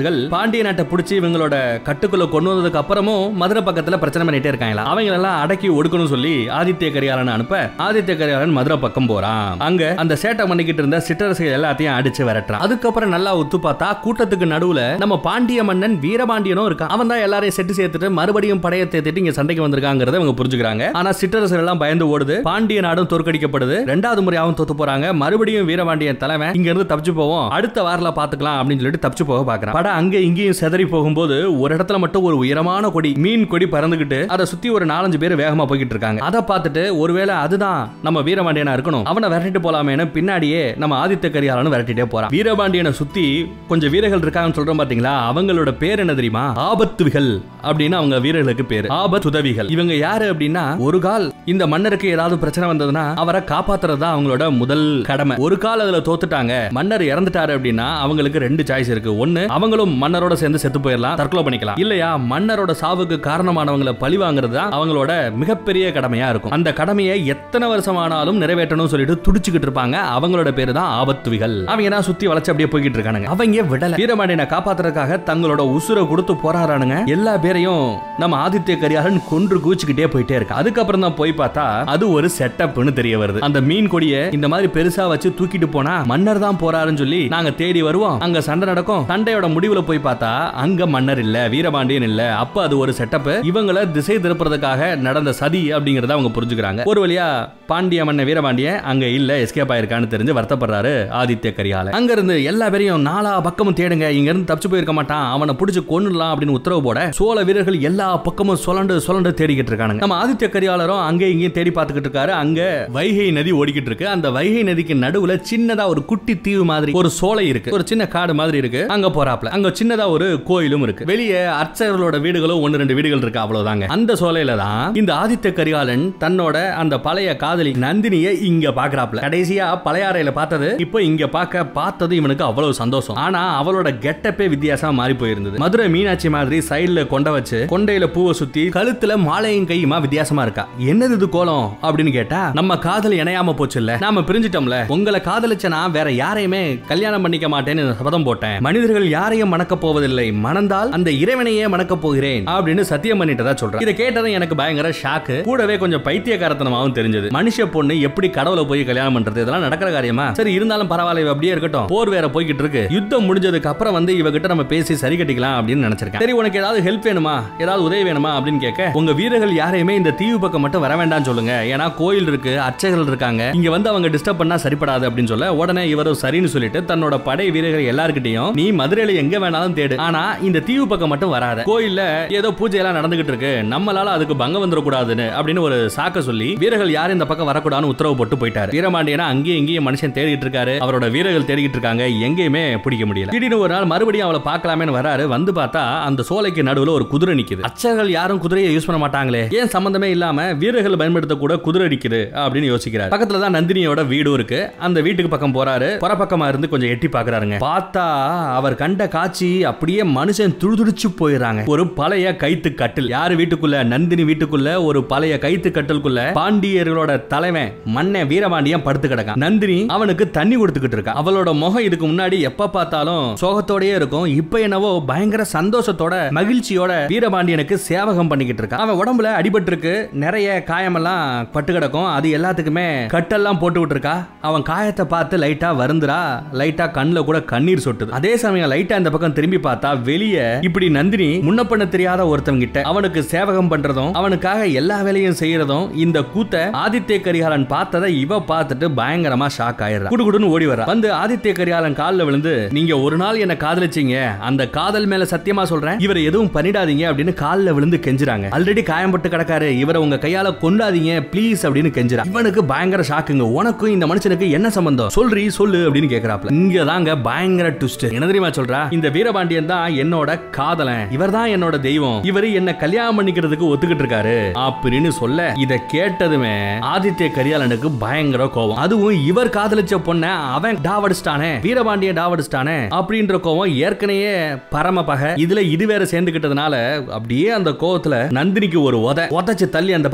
பாண்டிய நாட்டை பிடிச்சி இவங்களோட கட்டுக்குள்ள கொண்டு வந்ததுக்கு அப்புறமும் மதுரை பக்கத்துல பிரச்சனை பண்ணிட்டே இருக்காங்களா. அவங்க எல்லாம் அடக்கி ஒடுக்கணும் சொல்லி ஆதித்ய கரிகாலன் அனுப்ப ஆதித்ய கரிகாலன் மதுரை பக்கம் போறான். அங்க அந்த சேட்டை பண்ணிக்கிட்டு இருந்த சிற்றரசுகள் எல்லாத்தையும் அடிச்சு விரட்டுறான். அதுக்கப்புறம் நல்லா ஒத்து பார்த்தா கூட்டத்துக்கு நடுவுல நம்ம பாண்டிய மன்னன் வீரபாண்டியனும் இருக்கான். அவன் தான் எல்லாரையும் செட்டு சேர்த்துட்டு மறுபடியும் படைய தேத்திட்டு இங்க சண்டைக்கு வந்திருக்காங்கிறத அவங்க புரிஞ்சுக்கிறாங்க. ஆனா சிற்றரசுகள் எல்லாம் பயந்து ஓடுது. பாண்டிய நாடும் தோற்கடிக்கப்படுது. ரெண்டாவது முறையாவும் தோத்து போறாங்க. மறுபடியும் வீரபாண்டியன் தலைவன் இங்க இருந்து தப்பிச்சு போவோம், அடுத்த வாரல பாத்துக்கலாம் அப்படின்னு சொல்லிட்டு தப்பிச்சு போக பாக்குறான். படம் அங்க இங்கேயும் செதறி போகும்போது ஒரு இடத்துல மட்டும் ஒரு உயரமான கொடி, மீன் கொடி பறந்துகிட்டு அதை சுத்தி ஒரு 4-5 பேர் வேகமா போய்கிட்டு இருக்காங்க. அதை பார்த்துட்டு ஒருவேளை அதுதான் நம்ம வீரபாண்டியனா இருக்கணும், அவனை விரட்டிட்டு போலாமேன்னு பின்னாடியே நம்ம ஆதித்ய கரிகாலன் விரட்டிட்டே போறான். வீரபாண்டியனை சுத்தி கொஞ்சம் வீரர்கள் இருக்காங்கன்னு சொல்றோம் பாத்தீங்களா, அவங்களோட பேர் என்ன தெரியுமா? ஆபத்துவிகள் அப்படின்னு அவங்க வீரர்களுக்கு பேரு. ஆபத்துதவிகள். இவங்க யாரு அப்படின்னா, ஒரு கால் இந்த மன்னருக்கு ஏதாவது பிரச்சனை வந்ததுன்னா அவரை காப்பாத்துறது தான் அவங்களோட முதல் கடமை. ஒரு கால் அதுல தோத்துட்டாங்க, மன்னர் இறந்துட்டாரு அப்படின்னா அவங்களுக்கு 2 சாய்ஸ் இருக்கு. ஒன்னு, அவங்களும் மன்னரோட சேர்ந்து செத்து போயிடலாம், தற்கொலை பண்ணிக்கலாம். இல்லையா மன்னரோட சாவுக்கு காரணமானவங்களை பழி வாங்குறது தான் அவங்களோட மிகப்பெரிய கடமையா இருக்கும். அந்த கடமையை எத்தனை வருஷமானாலும் நிறைவேற்றணும் சொல்லிட்டு துடிச்சுக்கிட்டு இருப்பாங்க. அவங்களோட பேரு தான் ஆபத்துவிகள். அவங்க தான் சுத்தி வளைச்சு அப்படியே போய்கிட்டு இருக்கானுங்க. அவங்க விடல. வீரபாண்டியனை காப்பாத்துறதுக்காக தங்களோட உசுரை கொடுத்து போராடுறானுங்க. எல்லா பேரையும் நம்ம ஆதித்ய கரிகாலன் கொன்று கூச்சிக்கிட்டே போயிட்டே இருக்கு. அதுக்கப்புறம் தான் போய் பார்த்தா அது ஒரு செட்டப்னு தெரிய வருது. அந்த மீன் கொடியை இந்த மாதிரி பெருசா வச்சு தூக்கிட்டு போனா மன்னர் தான் போறாருன்னு சொல்லி நாங்க தேடி வருவோம். அங்க சண்டை நடக்கும். சண்டையோட முடிவுல போய் பார்த்தா அங்க மன்னர் இல்ல, வீரபாண்டியன் இல்ல. அப்ப அது ஒரு செட்டப். இவங்களை திசை திருப்புறதுக்காக நடந்த சதி அப்படிங்கறத அவங்க புரிஞ்சுக்கிறாங்க. ஒரு வழியா பாண்டிய மன்னர் வீரபாண்டியன் அங்க இல்ல, எஸ்கேப் ஆயிருக்கான்னு தெரிஞ்சு வருத்தப்படுறாரு ஆதித்ய கரிகாலன். அங்க இருந்து எல்லா பேரையும் 4 பக்கமும் தேடுங்க, இங்க இருந்து தப்பிச்சு போயிருக்க மாட்டான், அவனை பிடிச்சு கொன்னுடலாம் அப்படின்னு உத்தரவு போட சோழ வீரர்கள் எல்லா பக்கமும் சுழண்டு தேடிக்கிட்டு இருக்காங்க. நம்ம ஆதித்ய கரிகாலரும் அங்க இங்கேயும் தேடி பார்த்துக்கிட்டு இருக்காரு. அங்க வைகை நதி ஓடிக்கிட்டு இருக்கு. அந்த வைகை நதிக்கு நடுவுல சின்னதா ஒரு குட்டி தீவு மாதிரி ஒரு சோலை இருக்கு, ஒரு சின்ன காடு மாதிரி இருக்கு. அங்க போறாப்ல அங்க சின்னதா ஒரு கோயிலும் இருக்கு. வெளியே அர்ச்சகர்களோட வீடுகளும் 1-2 வீடுகள் இருக்கு, அவ்வளவுதாங்க. அந்த சோலையில தான் இந்த ஆதித்ய கரிகாலன் தன்னோட அந்த பழைய காதலி நந்தினியை இங்க பாக்குறாப்ல. கடைசியா பழையாறையில பார்த்தது இப்போ இங்க பார்த்தது இவனுக்கு அவ்வளவு சந்தோஷம். ஆனா அவளோட கெட்டப்பே வித்தியாசமா மாறி போயிருந்தது. மதுரை மீனாட்சி மாதிரி சைடுல கொண்டை வச்சு கொண்டையில பூவை சுத்தி கழுத்துல மாலையும் கையுமா வித்தியாசமா இருக்கா. என்னது இது கோலம் அப்படின்னு கேட்டா, நம்ம காதல் இணையாம போச்சு இல்ல, நாம பிரிஞ்சிட்டோம்ல, உங்களை காதலிச்சனா வேற யாரையுமே கல்யாணம் பண்ணிக்க மாட்டேன்னு சபதம் போட்டேன், மனிதர்கள் யாரையும் மணக்க போவதில்லை, மணந்தால் அந்த இறைவனையே மணக்க போகிறேன் அப்படின்னு சத்தியம் பண்ணிட்டதா சொல்றேன். இதை கேட்டதும் எனக்கு பயங்கர ஷாக்கு, கூடவே கொஞ்சம் பைத்தியக்காரத்தனமாவும் தெரிஞ்சது. மனுஷ பொண்ணு எப்படி கடவுளை போய் கல்யாணம் பண்றது, இதெல்லாம் நடக்கிற காரியமா? சரி இருந்தாலும் பரவாயில்ல, அப்படியே இருக்கட்டும். போர் வேற போய்கிட்டு இருக்கு, யுத்தம் முடிஞ்சதுக்கு அப்புறம் வந்து இவகிட்ட நம்ம பேசி சரி கட்டிக்கலாம் அப்படின்னு நினைச்சிருக்கேன். சரி உனக்கு ஏதாவது ஹெல்ப் வேணுமா, ஏதாவது உதவி வேணுமா அப்படின்னு கேட்க, உங்க வீரர்கள் யாரையுமே இந்த தீவு பக்கம் மட்டும் வர வேண்டாம்னு சொல்லுங்க, ஏன்னா கோயில் இருக்கு, அர்ச்சகர்கள் இருக்காங்க, இங்க வந்து அவங்க டிஸ்டர்ப் பண்ணா சரிப்படாது அப்படின்னு சொல்ல, உடனே இவரும் சரின்னு சொல்லிட்டு தன்னோட படை வீரர்கள் எல்லார்கிட்டையும் நீ மதுரையில எங்க வேணாலும் தேடு, ஆனா இந்த தீவு பக்கம் மட்டும் வராத, கோயில்ல ஏதோ பூஜை எல்லாம் நடந்துகிட்டு இருக்கு, நம்மளால அதுக்கு பங்கம் வந்துடக்கூடாதுன்னு அப்படின்னு ஒரு சாக்க சொல்லி வீரர்கள் யாரும் இந்த பக்கம் வரக்கூடாதுன்னு உத்தரவு போட்டு போயிட்டாரு. வீரபாண்டியனா அங்கேயும் இங்கேயும் மனுஷன் தேடிட்டு இருக்காரு, அவரோட வீரர்கள் தேடிட்டு இருக்காங்க, எங்கேயுமே பிடிக்க முடியல. திடீர்னு ஒரு நாள் மறுபடியும் அவளை பார்க்கலாமேன்னு வராரு. வந்து பார்த்தா அந்த சோலைக்கு நடுவுல ஒரு குதிரை நிக்குது. அர்ச்சகர்கள் யாரும் குதிரையை யூஸ் பண்ண மாட்டாங்களே, ஏன் சம்பந்தமே இல்லாம வீரர்கள் பயன்படுத்த கூட குதிரை நிக்குது அப்படின்னு யோசிக்கிறார். பக்கத்துல தான் நந்தினியோட வீடு இருக்கு. அந்த வீட்டுக்கு பக்கம் போறாரு. புறப்பக்கமா இருந்து கொஞ்சம் எட்டி பாக்குறாருங்க. பார்த்தா அவர் கண்ட காட்சி அப்படியே மனுஷன் துடிதுடிச்சு போயிடுறாங்க. ஒரு பழைய கைத்து கட்டில். யாரு வீட்டுக்குள்ள? நந்தினி வீட்டுக்குள்ள ஒரு பழைய கைத்து கட்டிலுக்குள்ள பாண்டியர்களோட தலைவன் மன்ன வீரபாண்டியன் படுத்து கிடக்கான். நந்தினி அவனுக்கு தண்ணி கொடுத்துக்கிட்டு இருக்கா. அவளோட முகம் இதுக்கு முன்னாடி எப்ப பார்த்தாலும் சோகத்தோடயே இருக்கும். இப்ப என்னவோ பயங்கர சந்தோஷத்தோட மகிழ்ச்சியோட வீரபாண்டியனுக்கு சேவகம் பண்ணிக்கிட்டு இருக்கா. அவன் உடம்புல அடிபட்டு இருக்கு, நிறைய காயமெல்லாம் பட்டு கிடக்கும். அது எல்லாத்துக்குமே கட்டெல்லாம் போட்டு விட்டுருக்கா. அவன் காயத்தை பார்த்து லைட்டா வருந்துரா, லைட்டா கண்ணுல கூட கண்ணீர் சொட்டுது. அதே சமயம் லைட்டா இந்த பக்கம் திரும்பி பார்த்தா வெளியே இப்படி நந்தினி முன்ன பண்ண தெரியாத ஒருத்தவங்க கிட்ட அவனுக்கு சேவகம் பண்றதும் அவனுக்காக எல்லா வேலையும் செய்யறதும் இந்த கூத்த ஆதித்ய கரிகாலன் பார்த்ததை இவ பார்த்துட்டு பயங்கரமா ஷாக் ஆயிடுறா. குடுகுடுன்னு ஓடி வரா. வந்து ஆதித்ய கரிகாலன் காலில் விழுந்து, நீங்க ஒரு நாள் என்ன காதலிச்சீங்க, அந்த காதல் மேல சத்தியமா சொல்றேன், இவரை எதுவும் பண்ணிடாதீங்க அப்படின்னு காலில் விழுந்து கெஞ்சுறாங்க. ஆல்ரெடி காயம்பட்டு கிடக்காரு, இவரை உங்க கையால கொண்டாதீங்க ப்ளீஸ் அப்படின்னு கெஞ்சுறா. இவனுக்கு பயங்கர ஷாக்குங்க. உனக்கும் இந்த மனுஷனுக்கு என்ன சம்பந்தம், சொல்றீ சொல்லு அப்படின்னு கேக்குறாப்ல. இங்க தாங்க பயங்கர ட்விஸ்ட். என்ன தெரியுமா சொல்றா? இந்த வீரபாண்டியன் தான் என்னோட காதலன், இவர் தான் என்னோட தெய்வம், இவரு என்ன கல்யாணம் பண்ணிக்கிறதுக்கு ஒத்துக்கிட்டு இருக்காரு அப்படின்னு சொல்ல, இத கேட்டதுமே ஆதித்ய கரிகாலனுக்கு பயங்கர கோபம். அதுவும் இவர் காதலிச்ச பொண்ண அவன் டாவடிச்சிட்டானே, வீரபாண்டிய டாவடிச்சிட்டானே அப்படின்ற கோபம் ஏற்கனவே பரம பகை. இதுல இது வேற சேர்ந்துகிட்டதுனால அப்படியே அந்த கோபத்துல நந்தினிக்கு ஒரு உதைச்சு தள்ளி அந்த பக்கத்தை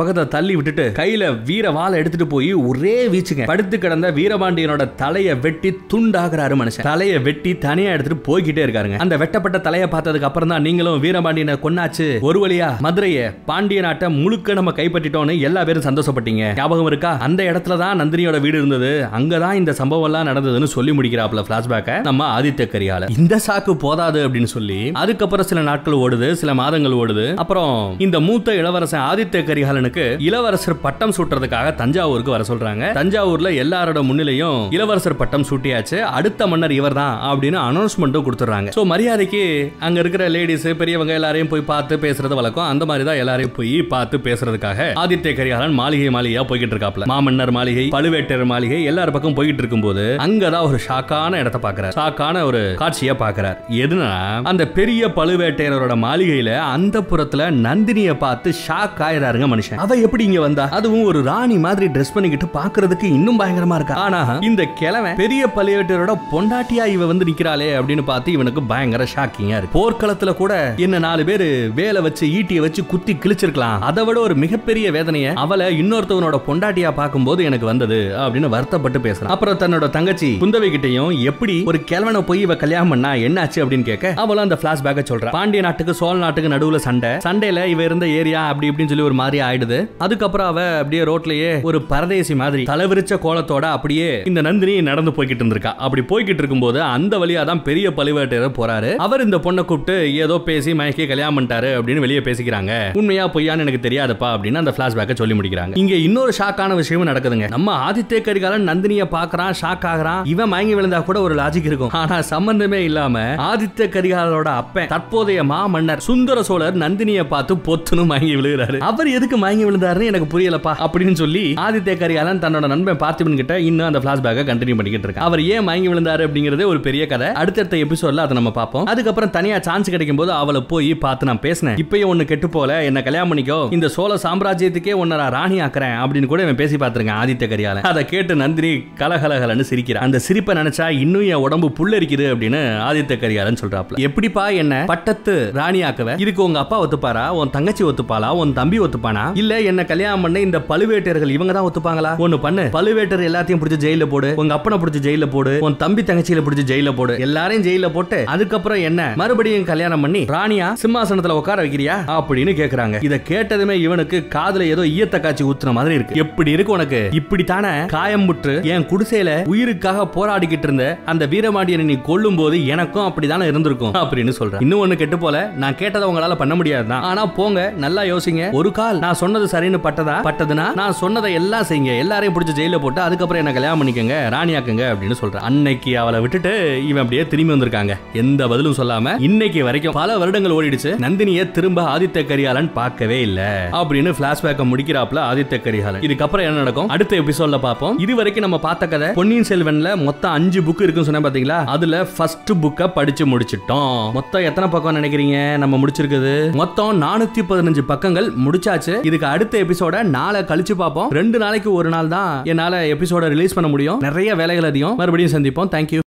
தள்ளி விட்டுட்டு கையில வீர வாளை எடுத்துட்டு போய் ஒரே வீச்சுங்க படுத்து கிடந்த வீரபாண்டியனோட தலையை வெட்டி துண்டாகிறாரு மனுஷன். தலையை வெட்டி தனியா எடுத்துட்டு போய்கிட்டே இருக்காருங்க. அந்த வெட்டப்பட்ட தலையை பார்த்ததுக்கு அப்புறம் தான் நீங்களும் வீரபாண்டியனை கொன்னாச்சு, ஒரு வழியா மதுரையை பாண்டிய நாட்டை முழுக்க நம்ம கைப்பற்றிட்டோம்னு எல்லா பேரும் சந்தோஷப்பட்டீங்க. ஞாபகம் இருக்கா? அந்த இடத்துல தான் நந்தினியோட வீடு இருந்தது, அங்கதான் இந்த சம்பவம் எல்லாம் நடந்ததுன்னு சொல்லி முடிக்கிறாப்ல பிளாஷ்பேக்க நம்ம ஆதித்ய கரிகாலன். இந்த சாக்கு போதாது அப்படின்னு சொல்லி அதுக்கப்புறம் சில நாட்கள் ஓடுது, சில மாதங்கள் ஓடுது. அப்புறம் இந்த மூத்த இளவரசன் ஆதித்ய கரிகாலனுக்கு இளவரசர் பட்டம் சூட்டுறதுக்காக தஞ்சாவூருக்கு வர சொல்றாங்க. தஞ்சாவூர்ல எல்லாரோட முன்னிலையும் இளவரசர் பட்டம் சூட்டியாச்சு, அடுத்த மன்னர் இவர்தான் அப்படின்னு அனௌன்ஸ்மெண்ட்டும் கொடுத்துறாங்க. சோ மரியாதைக்கு அங்க இருக்கிற லேடிஸ் பெரியவங்க எல்லாரையும் போய் பார்த்து பேசுறது வழக்கம். அந்த மாதிரி தான் எல்லாரையும் போய் பார்த்து பேசுறதுக்காக ஆதித்ய கரிகாலன் மாளிகையா போய்கிட்டு இருக்காப்ல. மாமன்னர் மாளிகை, பழுவேட்டர் மாளிகை எல்லார் பக்கம் போய்கிட்டு இருக்கும்போது அங்கதான் ஒரு ஷாக்கான இடத்தை பாக்குறாரு, ஷாக்கான ஒரு காட்சியை பாக்குறாரு. எதுனா அந்த பெரிய பழுவேட்டையரோட மாளிகையில அந்த புறத்துல நந்தினியை பார்த்து ஷாக் ஆயிராருங்க மனுஷன். அவ எப்படி இங்க வந்தா? அதுவும் ஒரு ராணி மாதிரி ட்ரெஸ் பண்ணிக்கிட்டு பாக்குறதுக்கு இன்னும் பயங்கரமா இருக்கா. ஆனா இந்த கிழமை பெரிய பழுவேட்டரோட பொண்டாட்டியா இவ வந்து நிக்கிறாளே அப்படின்னு பார்த்து இவனுக்கு பயங்கர ஷாக்கிங்கா இருக்கு. போர்க்களத்துல கூட என்ன 4 பேரு வேலை வச்சு ஈட்டியை வச்சு குத்தி கிழிச்சிருக்கலாம், அதை விட ஒரு மிகப்பெரிய வேதனையை அவளை இன்னொருத்தவனோட பொண்டாட்டியா பார்க்கும்போது எனக்கு வந்தது அப்படின்னு வருத்தப்பட்டு பேசுறான். அப்புறம் தன்னோட தங்கச்சி குந்தவை கிட்டையும் எப்படி ஒரு கிழவனை போய் இவ கல்யாணம் பண்ணா என்னாச்சு அப்படின்னு கேட்க அவளும் அந்த பிளாஷ்பேக்கை சொல்றா. பாண்டிய நாட்டுக்கு சோழ நாட்டுக்கு நடுவுல சண்டையில இவ இருந்த ஏரியா அப்படி இப்படின்னு சொல்லி ஒரு மாதிரி ஆயிடுது. அதுக்கப்புறம் அவ அப்படியே ரோட்லயே ஒரு பரதேசி மாதிரி தலைவிரிச்ச கோலத்தோட அப்படியே இந்த நந்தினி நடந்து போய்கிட்டு இருந்திருக்கா. அப்படி போய்கிட்டு இருக்கும்போது அந்த வழியா தான் பெரிய பழுவேட்டையர் போறாரு. அவர் இந்த பொண்ணை கூப்பிட்டு ஏதோ பேசி மயக்கி கல்யாணம் பண்ணிட்டாரு அப்படின்னு வெளியே பேசிக்கிறாங்க. உண்மையா பொய்யான்னு எனக்கு தெரியாதப்பா அப்படின்னு அந்த பிளாஷ்பேக்கை சொல்லி முடிக்கிறாங்க. இங்க இன்னொரு ஷாக்கான விஷயமும் நடக்குதுங்க. நம்ம ஆதித்ய கரிகாலன் நந்தினியை பார்க்கறான், ஷாக் ஆகுறான். இவன் மயங்கி விழுந்தா கூட ஒரு லாஜிக் இருக்கும். ஆனா சம்பந்தமே இல்லாம ஆதித்ய கரிகாலனோட அப்பன் தற்போதைய மாமன்னர் சுந்தர சோழர் நந்தினியை பார்த்து பொத்துன்னு மயங்கி விழுகிறாரு. அவர் எதுக்கு மயங்கி விழுந்தாருன்னு எனக்கு புரியலப்பா அப்படின்னு சொல்லி ஆதித்ய கரிகாலன் தன்னோட நண்பன் பார்த்திபன் கிட்ட இன்னும் அந்த பிளாஷ்பேக்கை கண்டினியூ பண்ணிக்கிட்டு இருக்கான். அவர் ஏன் மயங்கி விழுந்தாரு அப்படிங்கறதே ஒரு பெரிய கதை. அடுத்தடுத்த எபிசோட்ல அதை நம்ம பார்ப்போம். அதுக்கப்புறம் தனியா சான்ஸ் கிடைக்கும் போது அவளை போய் பார்த்து நான் பேசினேன், இப்பயும் ஒண்ணு கெட்டு போல, என்ன கல்யாணம் பண்ணிக்கோ, இந்த சோழ சாம்ராஜ்யத்துக்கே ஒன்ன ராணி ஆக்குறேன் அப்படின்னு கூட இவன் பேசி பார்த்திருக்கேன் ஆதித்ய கரிகாலன். அதை கேட்டு நந்தினி கலகலகலன்னு சிரிக்கிறா. அந்த சிரிப்பை நினைச்சா இன்னும் என் உடம்பு புல்லரிக்குது அப்படின்னு ஆதித்ய கரிகாலன் சொல்றாப்ல. எப்படிப்பா என்ன பட்டத்து ராணி ஆக்குவ? இதுக்கு உங்க அப்பா ஒத்துப்பாரா, உன் தங்கச்சி ஒத்துப்பாளா, உன் தம்பி ஒத்துப்பானா, இல்ல என்ன கல்யாணம் பண்ண இந்த பழுவேட்டர்கள் இவங்க தான் ஒத்துப்பாங்களா? ஒண்ணு பண்ணு, பழுவேட்டர் எல்லாத்தையும் பிடிச்சி ஜெயில போடு, உங்க அப்பனை பிடிச்சி ஜெயில போடு, உன் தம்பி தங்கச்சியில பிடிச்சி ஜெயில போடு, எல்லாரையும் ஜெயில போட்டு அதுக்கப்புறம் என்ன மறுபடியும் கல்யாணம் பண்ணி ராணியா சிம்மாசனத்துல உட்கார வைக்கிறியா அப்படின்னு கேக்குறாங்க. இத கேட்டதுமே இவனுக்கு காதுல ஏதோ ஈயத்த காட்சி ஊத்துன மாதிரி இருக்கு. எப்படி இருக்கு உனக்கு? இப்படித்தானே காயம்புற்று என் குடிசையில உயிருக்காக போராடிக்கிட்டு இருந்த அந்த வீரபாண்டியனை நீ கொல்லும் போது எனக்கும் அப்படிதானே இருந்திருக்கும் அப்படின்னு சொல்றேன். இன்னும் ஒண்ணு கெட்டு போல, நான் கேட்டதை உங்களால பண்ண முடியாதுதான். ஆனா போங்க, நல்லா யோசிங்க. ஒரு கால் நான் சொன்னது சரின்னு பட்டதுன்னா நான் சொன்னதை எல்லாம் செய்யுங்க, எல்லாரையும் பிடிச்சி ஜெயில போட்டு அதுக்கப்புறம் என்ன கல்யாணம் பண்ணிக்கங்க, ராணியாக்குங்க அப்படின்னு சொல்றேன். அன்னைக்கு அவளை விட்டுட்டு இவன் அப்படியே திரும்பி வந்திருக்காங்க, எந்த பதிலும் சொல்லாம. இன்னைக்கு வரைக்கும் பல வருடங்கள் ஓடிடுச்சு, நந்தினியை திரும்ப ஆதித்ய கரிகாலன் பார்க்கவே இல்ல அப்படின்னு பிளாஷ்பேக்க முடிக்கிறாப்ல ஆதித்ய கரிகாலன். இதுக்கப்புறம் என்ன நடக்கும் அடுத்த எபிசோட்ல பார்ப்போம். இது வரைக்கும் நம்ம பார்த்த கதை பொன்னியின் செல்வன்ல மொத்தம் 5 புக் இருக்குன்னு சொன்ன பாத்தீங்களா? அதுல ஃபர்ஸ்ட் புக்கை படிச்சு முடிச்சிட்டோம். மொத்தம் எத்தனை பக்கம் நினைக்கிறீங்க நம்ம முடிச்சிருக்குது? மொத்தம் 415 பக்கங்கள் முடிச்சாச்சு. இதுக்கு அடுத்த எபிசோட நாளை கழிச்சு பார்ப்போம். 2 நாளைக்கு ஒரு நாள் தான் என்னால எபிசோட ரிலீஸ் பண்ண முடியும், நிறைய வேலைகள் அதிகம். மறுபடியும் சந்திப்போம். தேங்க்யூ.